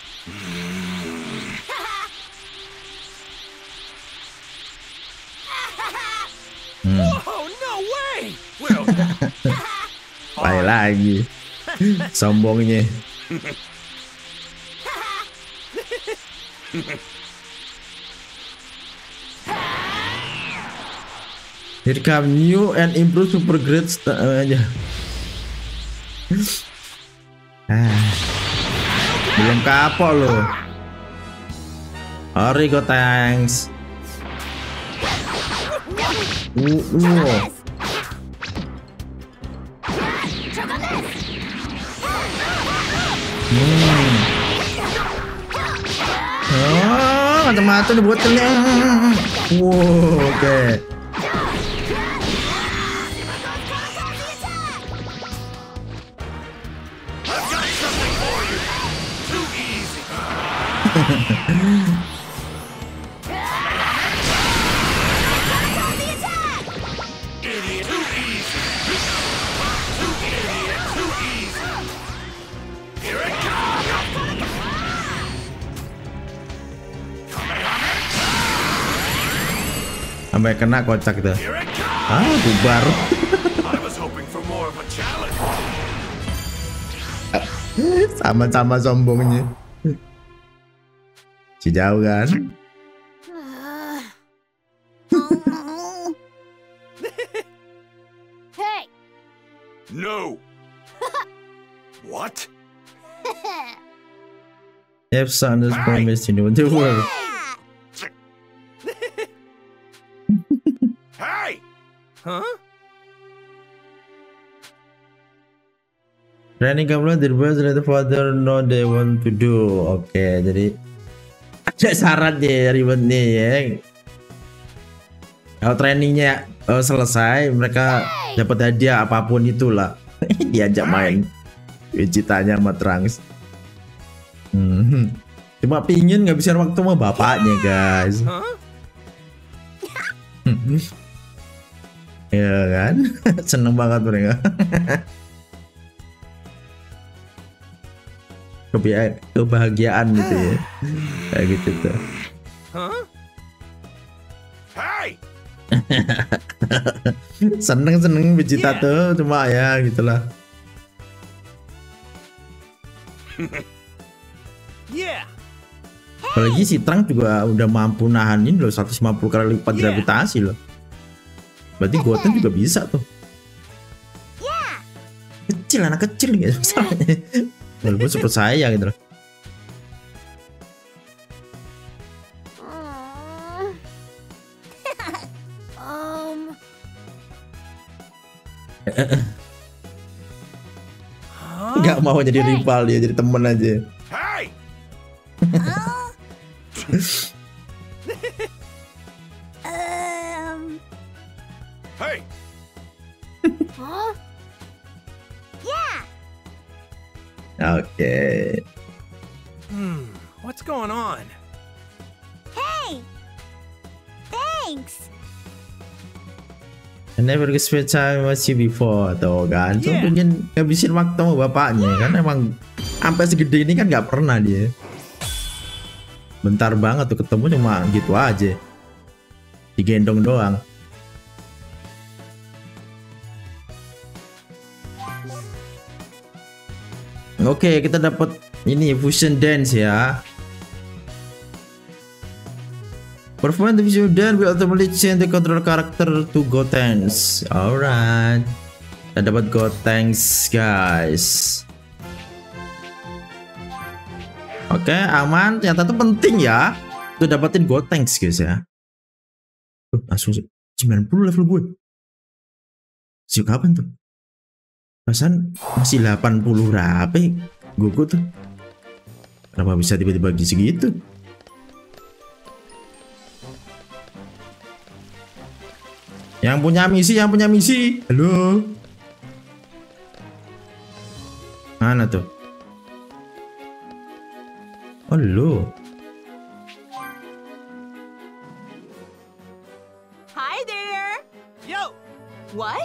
Oh no way. Well. Baik lagi. Sombongnya. Here come new and improved super great aja. Belum kapok loh. Origo thanks. macam-macam dibuatnya. Wow, oke. I've got something for you. Too easy. Idiot. Too easy. Too idiot. Too easy. Here it comes. Sampai kena kocak tuh. Here it comes. Bubar. I was hoping for more of a challenge. Sama-sama sombongnya. Si jauh kan? Hey! No. What? If son is promised in the world. Hey! Huh? Training kamu the boys let the father know they want to do. Oke, jadi ada syarat ya ribet nih ya. Kalau trainingnya selesai, mereka dapat hadiah apapun itulah. Diajak main. Vegeta-nya sama Trunks. Cuma pingin ngabisin waktu sama bapaknya guys. Huh? Ya kan? Seneng banget mereka. Kebahagiaan gitu ya. Kayak gitu tuh. Huh? Hey! Seneng Vegeta tuh, cuma ya gitulah. Yeah. Apalagi si Trunks juga udah mampu nahanin loh 150 kali lipat gravitasi loh. Berarti Goten juga bisa tuh. Kecil, anak kecil gitu masalahnya. Walaupun super saya gitu loh. Nggak mau jadi rival dia, jadi temen aja. Hey! Hey! Huh? Yeah! Oke. What's going on? Hey! Thanks! I never spend time with you before tuh kan. Tuh Yeah. pengen ngabisin waktu sama bapaknya kan, emang sampai segede ini kan nggak pernah dia. Bentar banget tuh ketemu, cuma gitu aja. Digendong doang. Oke, kita dapat ini fusion dance ya. Perform the fusion dance will automatically change the control character to Gotenks. Alright, kita dapat Gotenks guys. Oke, aman. Ternyata itu penting ya, untuk dapetin Gotenks guys ya. Langsung 90 level gue. Sejak kapan tuh? Perasaan masih 80 berapa Goku tuh. Kenapa bisa tiba-tiba segitu? Yang punya misi, halo. Mana tuh? Oh, lu. Hi there. Yo! What?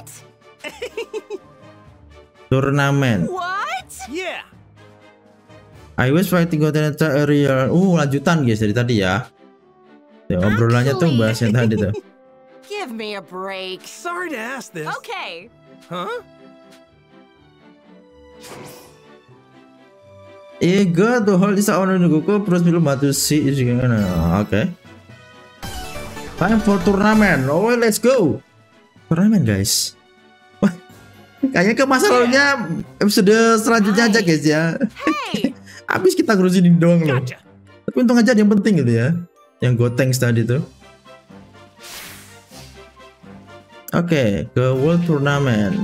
Turnamen. What? Yeah. I was fighting Goten area. Lanjutan guys dari tadi ya. Ya, obrolannya tuh bahas yang tadi tuh. Give me a break. Sorry to ask this. Okay. Huh? Eager to hold this honor in Goku, terus belum batu si Oke. Time for tournament. Oh, let's go. Turnamen guys. Wah, kayaknya ke masa lalunya episode selanjutnya aja guys ya. Hey. Habis kita ngurusin ini doang loh. Gotcha. Tapi untung aja ada yang penting gitu ya. Yang Gotenks tadi tuh. Oke, ke World Tournament.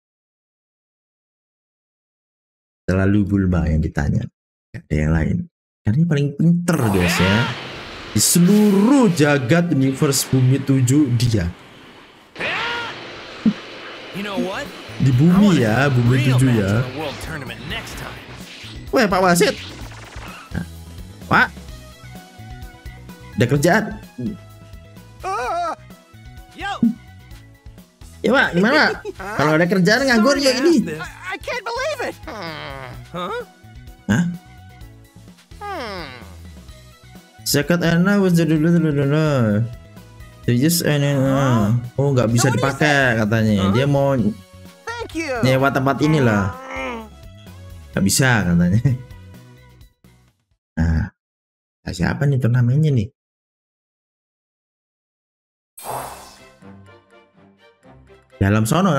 Selalu Bulma yang ditanya, gak ada yang lain. Karena ini paling pinter guys ya. Di seluruh jagat universe bumi 7 dia. You know what? Di I bumi wanna ya, have a bumi real 7 match ya. in the world tournament next time. Weh Pak Wasit. Nah, Pak. Ada kerjaan. Yo, Ya Pak, gimana Pak? Kalau ada kerjaan nganggur sorry ya to ini. ask this. I can't believe it. Huh? Hah? Zakat Ana was dulu. Just oh nggak bisa dipakai katanya. Dia mau Thank you. nyewa tempat inilah. Nggak bisa katanya. Nah, siapa nih turnamennya nih? Dalam sono.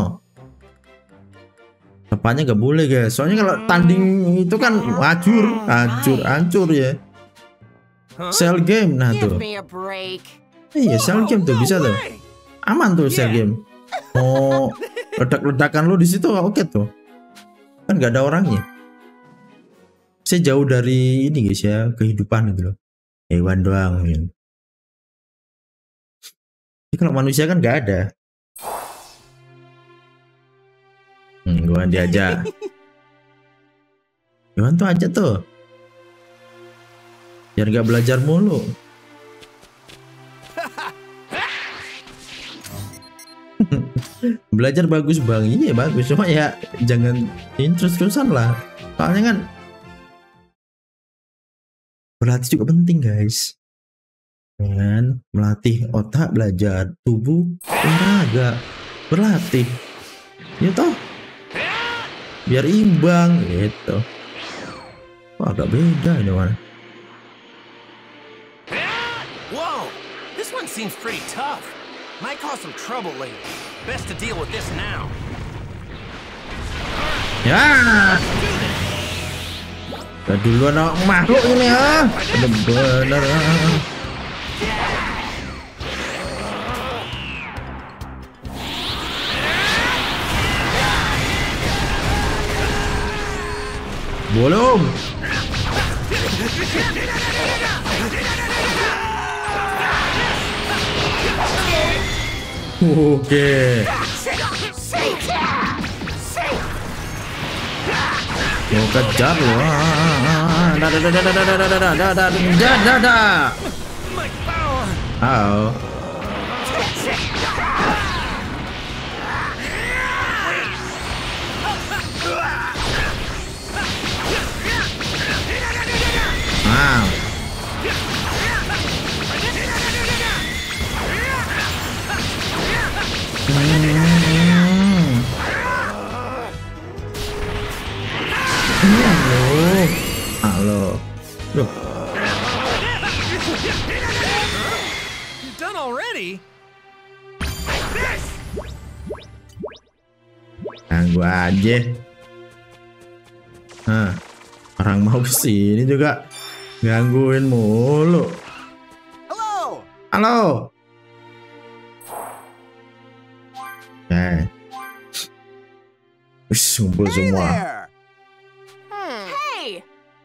Depannya nggak boleh guys. Soalnya kalau tanding itu kan hancur ya. Huh? Cell game nah Give tuh. me a break. Iya cell game tuh No bisa tuh. way. Aman tuh cell Yeah. game. Oh, ledak-ledakan lo di situ oke tuh. Kan nggak ada orangnya. Saya jauh dari ini guys ya, kehidupan gitu loh. Hewan doang mungkin. Jadi kalau manusia kan nggak ada. Gua diajak. Gimana tuh aja tuh. Biar nggak belajar mulu. Belajar bagus bang, iya bagus, cuma ya jangan terus-terusan lah. Soalnya kan berlatih juga penting guys. Kan melatih otak, belajar tubuh, olahraga, berlatih. Ya toh, biar imbang gitu. Wah agak beda ini mana. Whoa, this one seems pretty tough. Might cause some trouble later. Best to deal with this now. Ya. Udah duluan makhluk ini ya. Bener-bener. Belum. Oke. Mau kejar loh. My power. Oh. Wow. Halo. Loh, You done already? ganggu aja. Nah, orang mau kesini juga gangguin mulu. Hello. Halo. Wis ngumpul semua. There. Hey!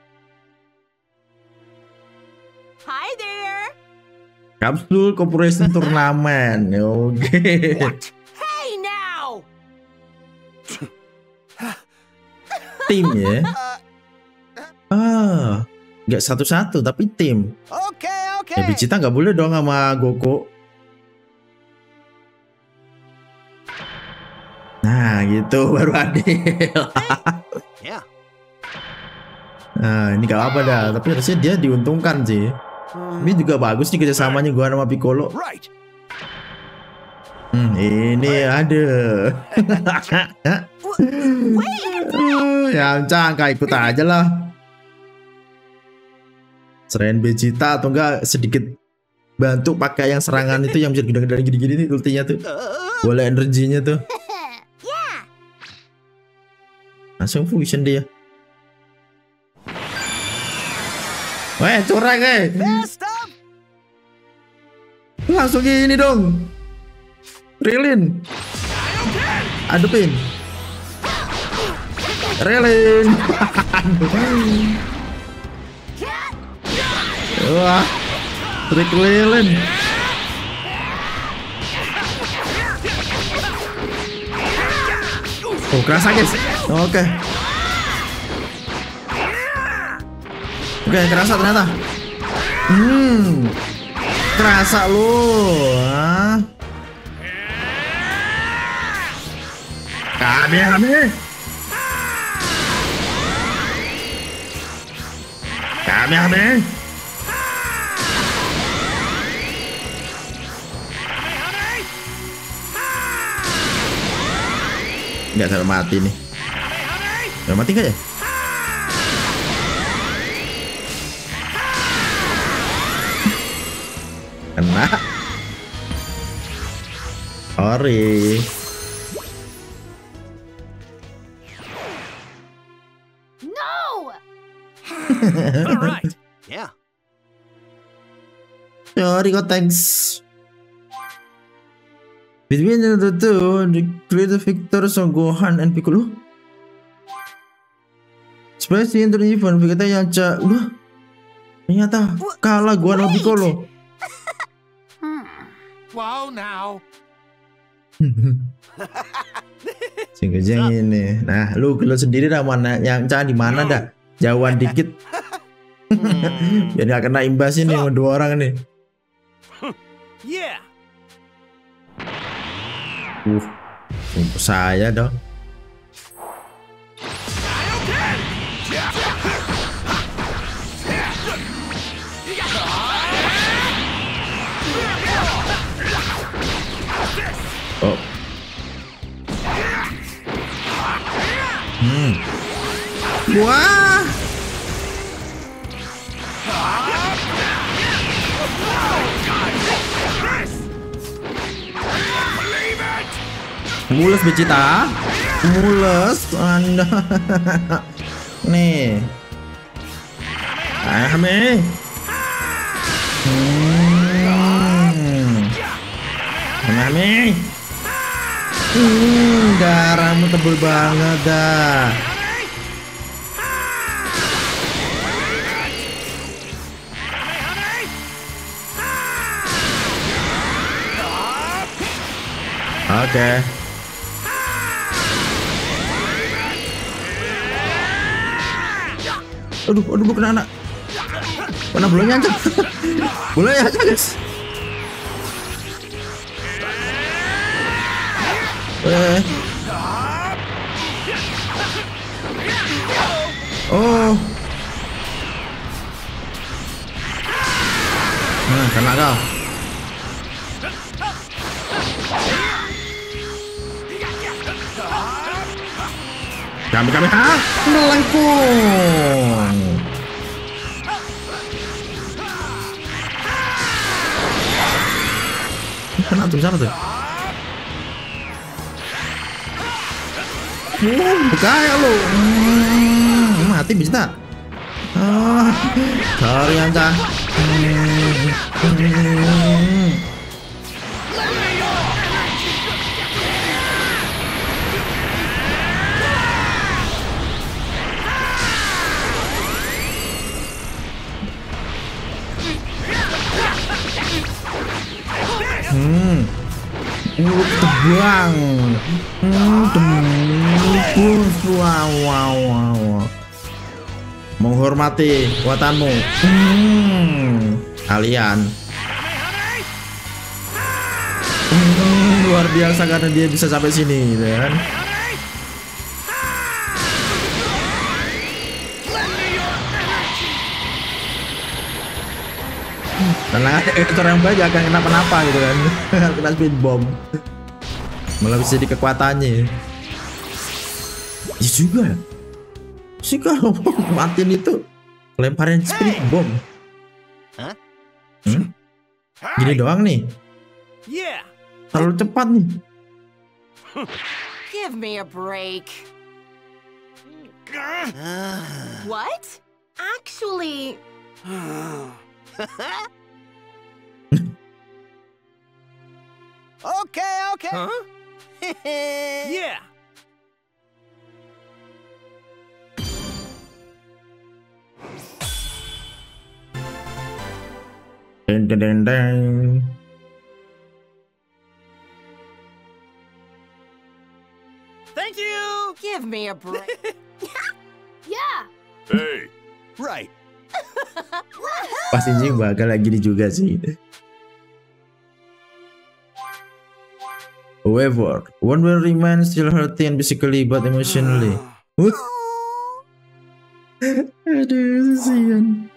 Hi there! Kapsul Corporation Turnamen. Oke. Hey now! Tim ya. Nggak satu-satu tapi tim. Okay. Ya Vegeta nggak boleh dong sama Goku. Nah gitu baru adil. Yeah. Nah ini gak apa dah. Tapi harusnya dia diuntungkan sih. Ini juga bagus nih kerjasamanya gua sama Piccolo. Right. Ini ada. Ya cangka ikut aja lah. Serain Vegeta atau enggak sedikit bantu pakai yang serangan itu yang bisa gede-gede gini-gini nih ultinya tuh. Boleh energinya tuh. Langsung fusion dia. Weh curang langsung gini dong. Rilin. Adepin. Rilin. Wah, trik lilin. Oh, kerasa guys. Oke. Oke, kerasa ternyata. Kerasa lu. Ah. Kami. Nggak sampai mati nih. Nggak mati nggak ya? Kena. Sorry. No! All right. Yeah. Sorry kok, thanks. Between the two, the great victor Son Gohan and Piccolo. Especially in the event, Vegeta yang ternyata kalah Gohan sama Piccolo. Whoa now. Sehingga ini. Nah, lu sendiri dah mana yang di mana dah? Jauhan dikit. Biar gak kena imbas ini sama dua orang nih. Yeah. Saya dong. Oh. Wah. Mules Vegeta. Mules Anda. Nih. Kami. Kami. Darahmu tebel banget dah. Oke. Aduh, kena anak. Kena bolanya aja. Bolanya aja, guys. Oh. Nah, kena kau. Kami melengkung. Kena tuh sana tuh. Kayak lu. Mati bisa. Sorry Anta. Terbang. Wow. Menghormati kekuatanmu. Kalian. Luar biasa karena dia bisa sampai sini, gitu kan? Tenang aja, editor yang baik akan kenapa-napa gitu kan. Kena speed bomb. Malah bisa di kekuatannya. Ya juga. Sih kalau matiin itu lemparin speed bomb. Gini doang nih. Yeah. Terlalu cepat nih. Give me a break. What? Actually... Okay. Huh? Yeah. Deng deng deng deng. Thank you! Give me a break. Yeah. Hey, Right. Pasti juga bakal lagi gini juga sih. However, one will remain still healthy and physically but emotionally. Aduh, kasihan.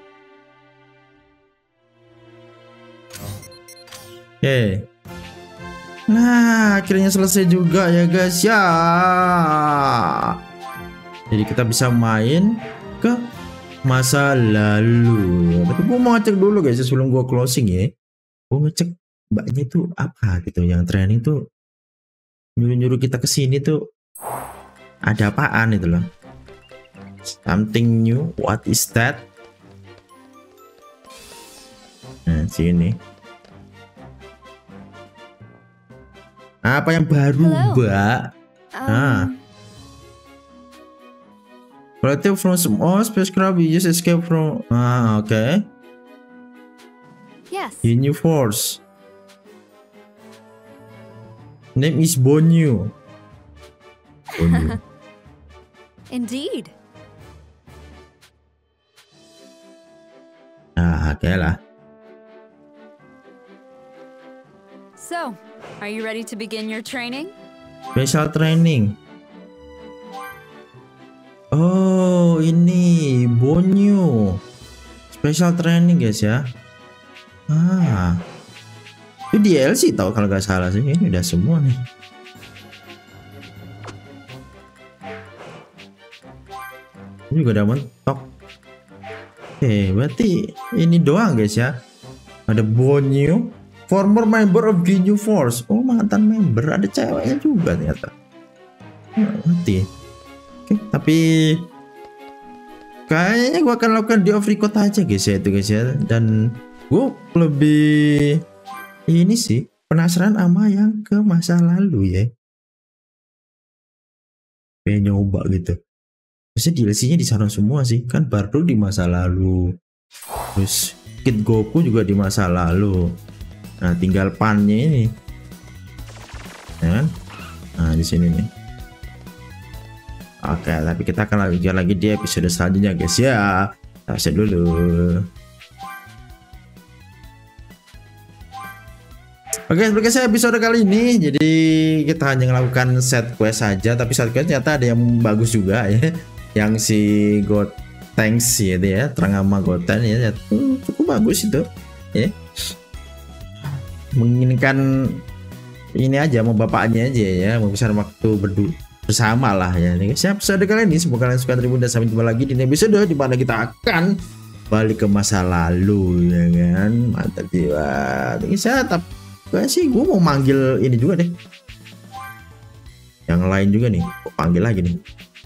Oke. Nah, akhirnya selesai juga ya guys ya. Jadi kita bisa main ke masa lalu. Tapi gue mau ngecek dulu guys sebelum gue closing ya. Gue ngecek mbaknya itu apa gitu, yang training tuh nyuruh-nyuruh kita ke sini tuh ada apaan itu loh. Something new, what is that? Nah, sini. Apa yang baru, Hello. Mbak? Relative from small spacecraft you just escape from. Okay. Yes. The new force. Name is Bonyu. Bonyu. Indeed. Oke lah. So, are you ready to begin your training? Special training. Oh, ini Bonyu. Special training guys ya. Itu DLC tau kalau nggak salah sih. Ini udah semua nih. Ini juga udah mentok. Oke, berarti ini doang guys ya. Ada Bonyu, former member of Ginyu Force. Oh, mantan member, ada ceweknya juga ternyata. Mati. Oke, tapi kayaknya gua akan lakukan di off record aja guys ya itu guys ya. Dan gue lebih ini sih penasaran sama yang ke masa lalu ya. Pengen nyoba gitu. Maksudnya DLC-nya di sana semua sih. Kan Bardock di masa lalu. Terus Kid Goku juga di masa lalu. Nah, tinggal Pan-nya ini. Ya kan? Nah, di sini nih. Oke, tapi kita akan lanjutkan lagi di episode selanjutnya guys ya. Kita set dulu. Oke, sebagai saya episode kali ini, jadi kita hanya melakukan set quest saja, tapi set quest ternyata ada yang bagus juga ya, yang si God Thanks ya, Terangama Goten ya, cukup bagus itu, ya. Menginginkan ini aja, mau bapaknya aja ya, menghabiskan waktu bersama lah ya. Siap episode kali ini, semoga kalian suka terhibur dan sampai jumpa lagi di episode di mana kita akan balik ke masa lalu ya kan, mantap jiwa. Ini saya tetap sih gue mau manggil ini juga deh, yang lain juga nih, gue panggil lagi nih.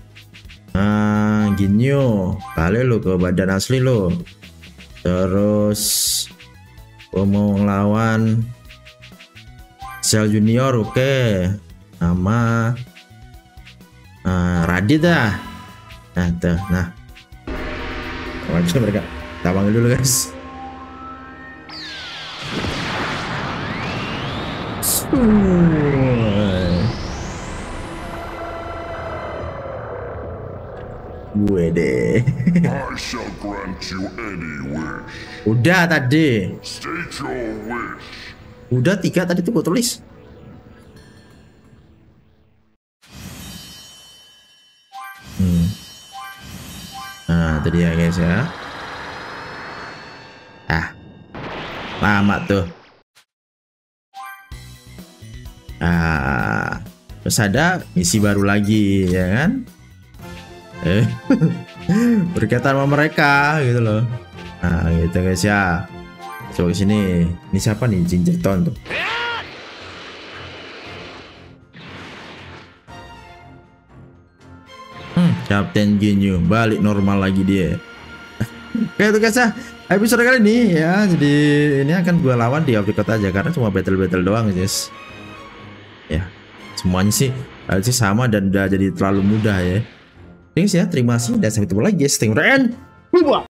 Ginyu, balik lo ke badan asli lo. Terus gue mau ngelawan Cell Junior, oke. Nama Radit dah. Nah tuh, nah wajib mereka, kita panggil dulu guys. Gue deh. I shall grant you any wish. Udah tadi. State your wish. Udah 3 tadi tuh gue tulis. Nah tadi ya guys ya. Lama tuh. Terus ada misi baru lagi ya kan, berkaitan sama mereka gitu loh. Nah gitu guys ya. Coba kesini, ini siapa nih, Gingerton tuh. Kapten Ginyu balik normal lagi dia. Oke itu guys ya, episode kali ini ya, jadi ini akan gue lawan di update aja karena cuma battle doang guys ya. Semuanya sih sama dan udah jadi terlalu mudah ya. Thanks ya, terima kasih dan sampai ketemu lagi guys. Thank you.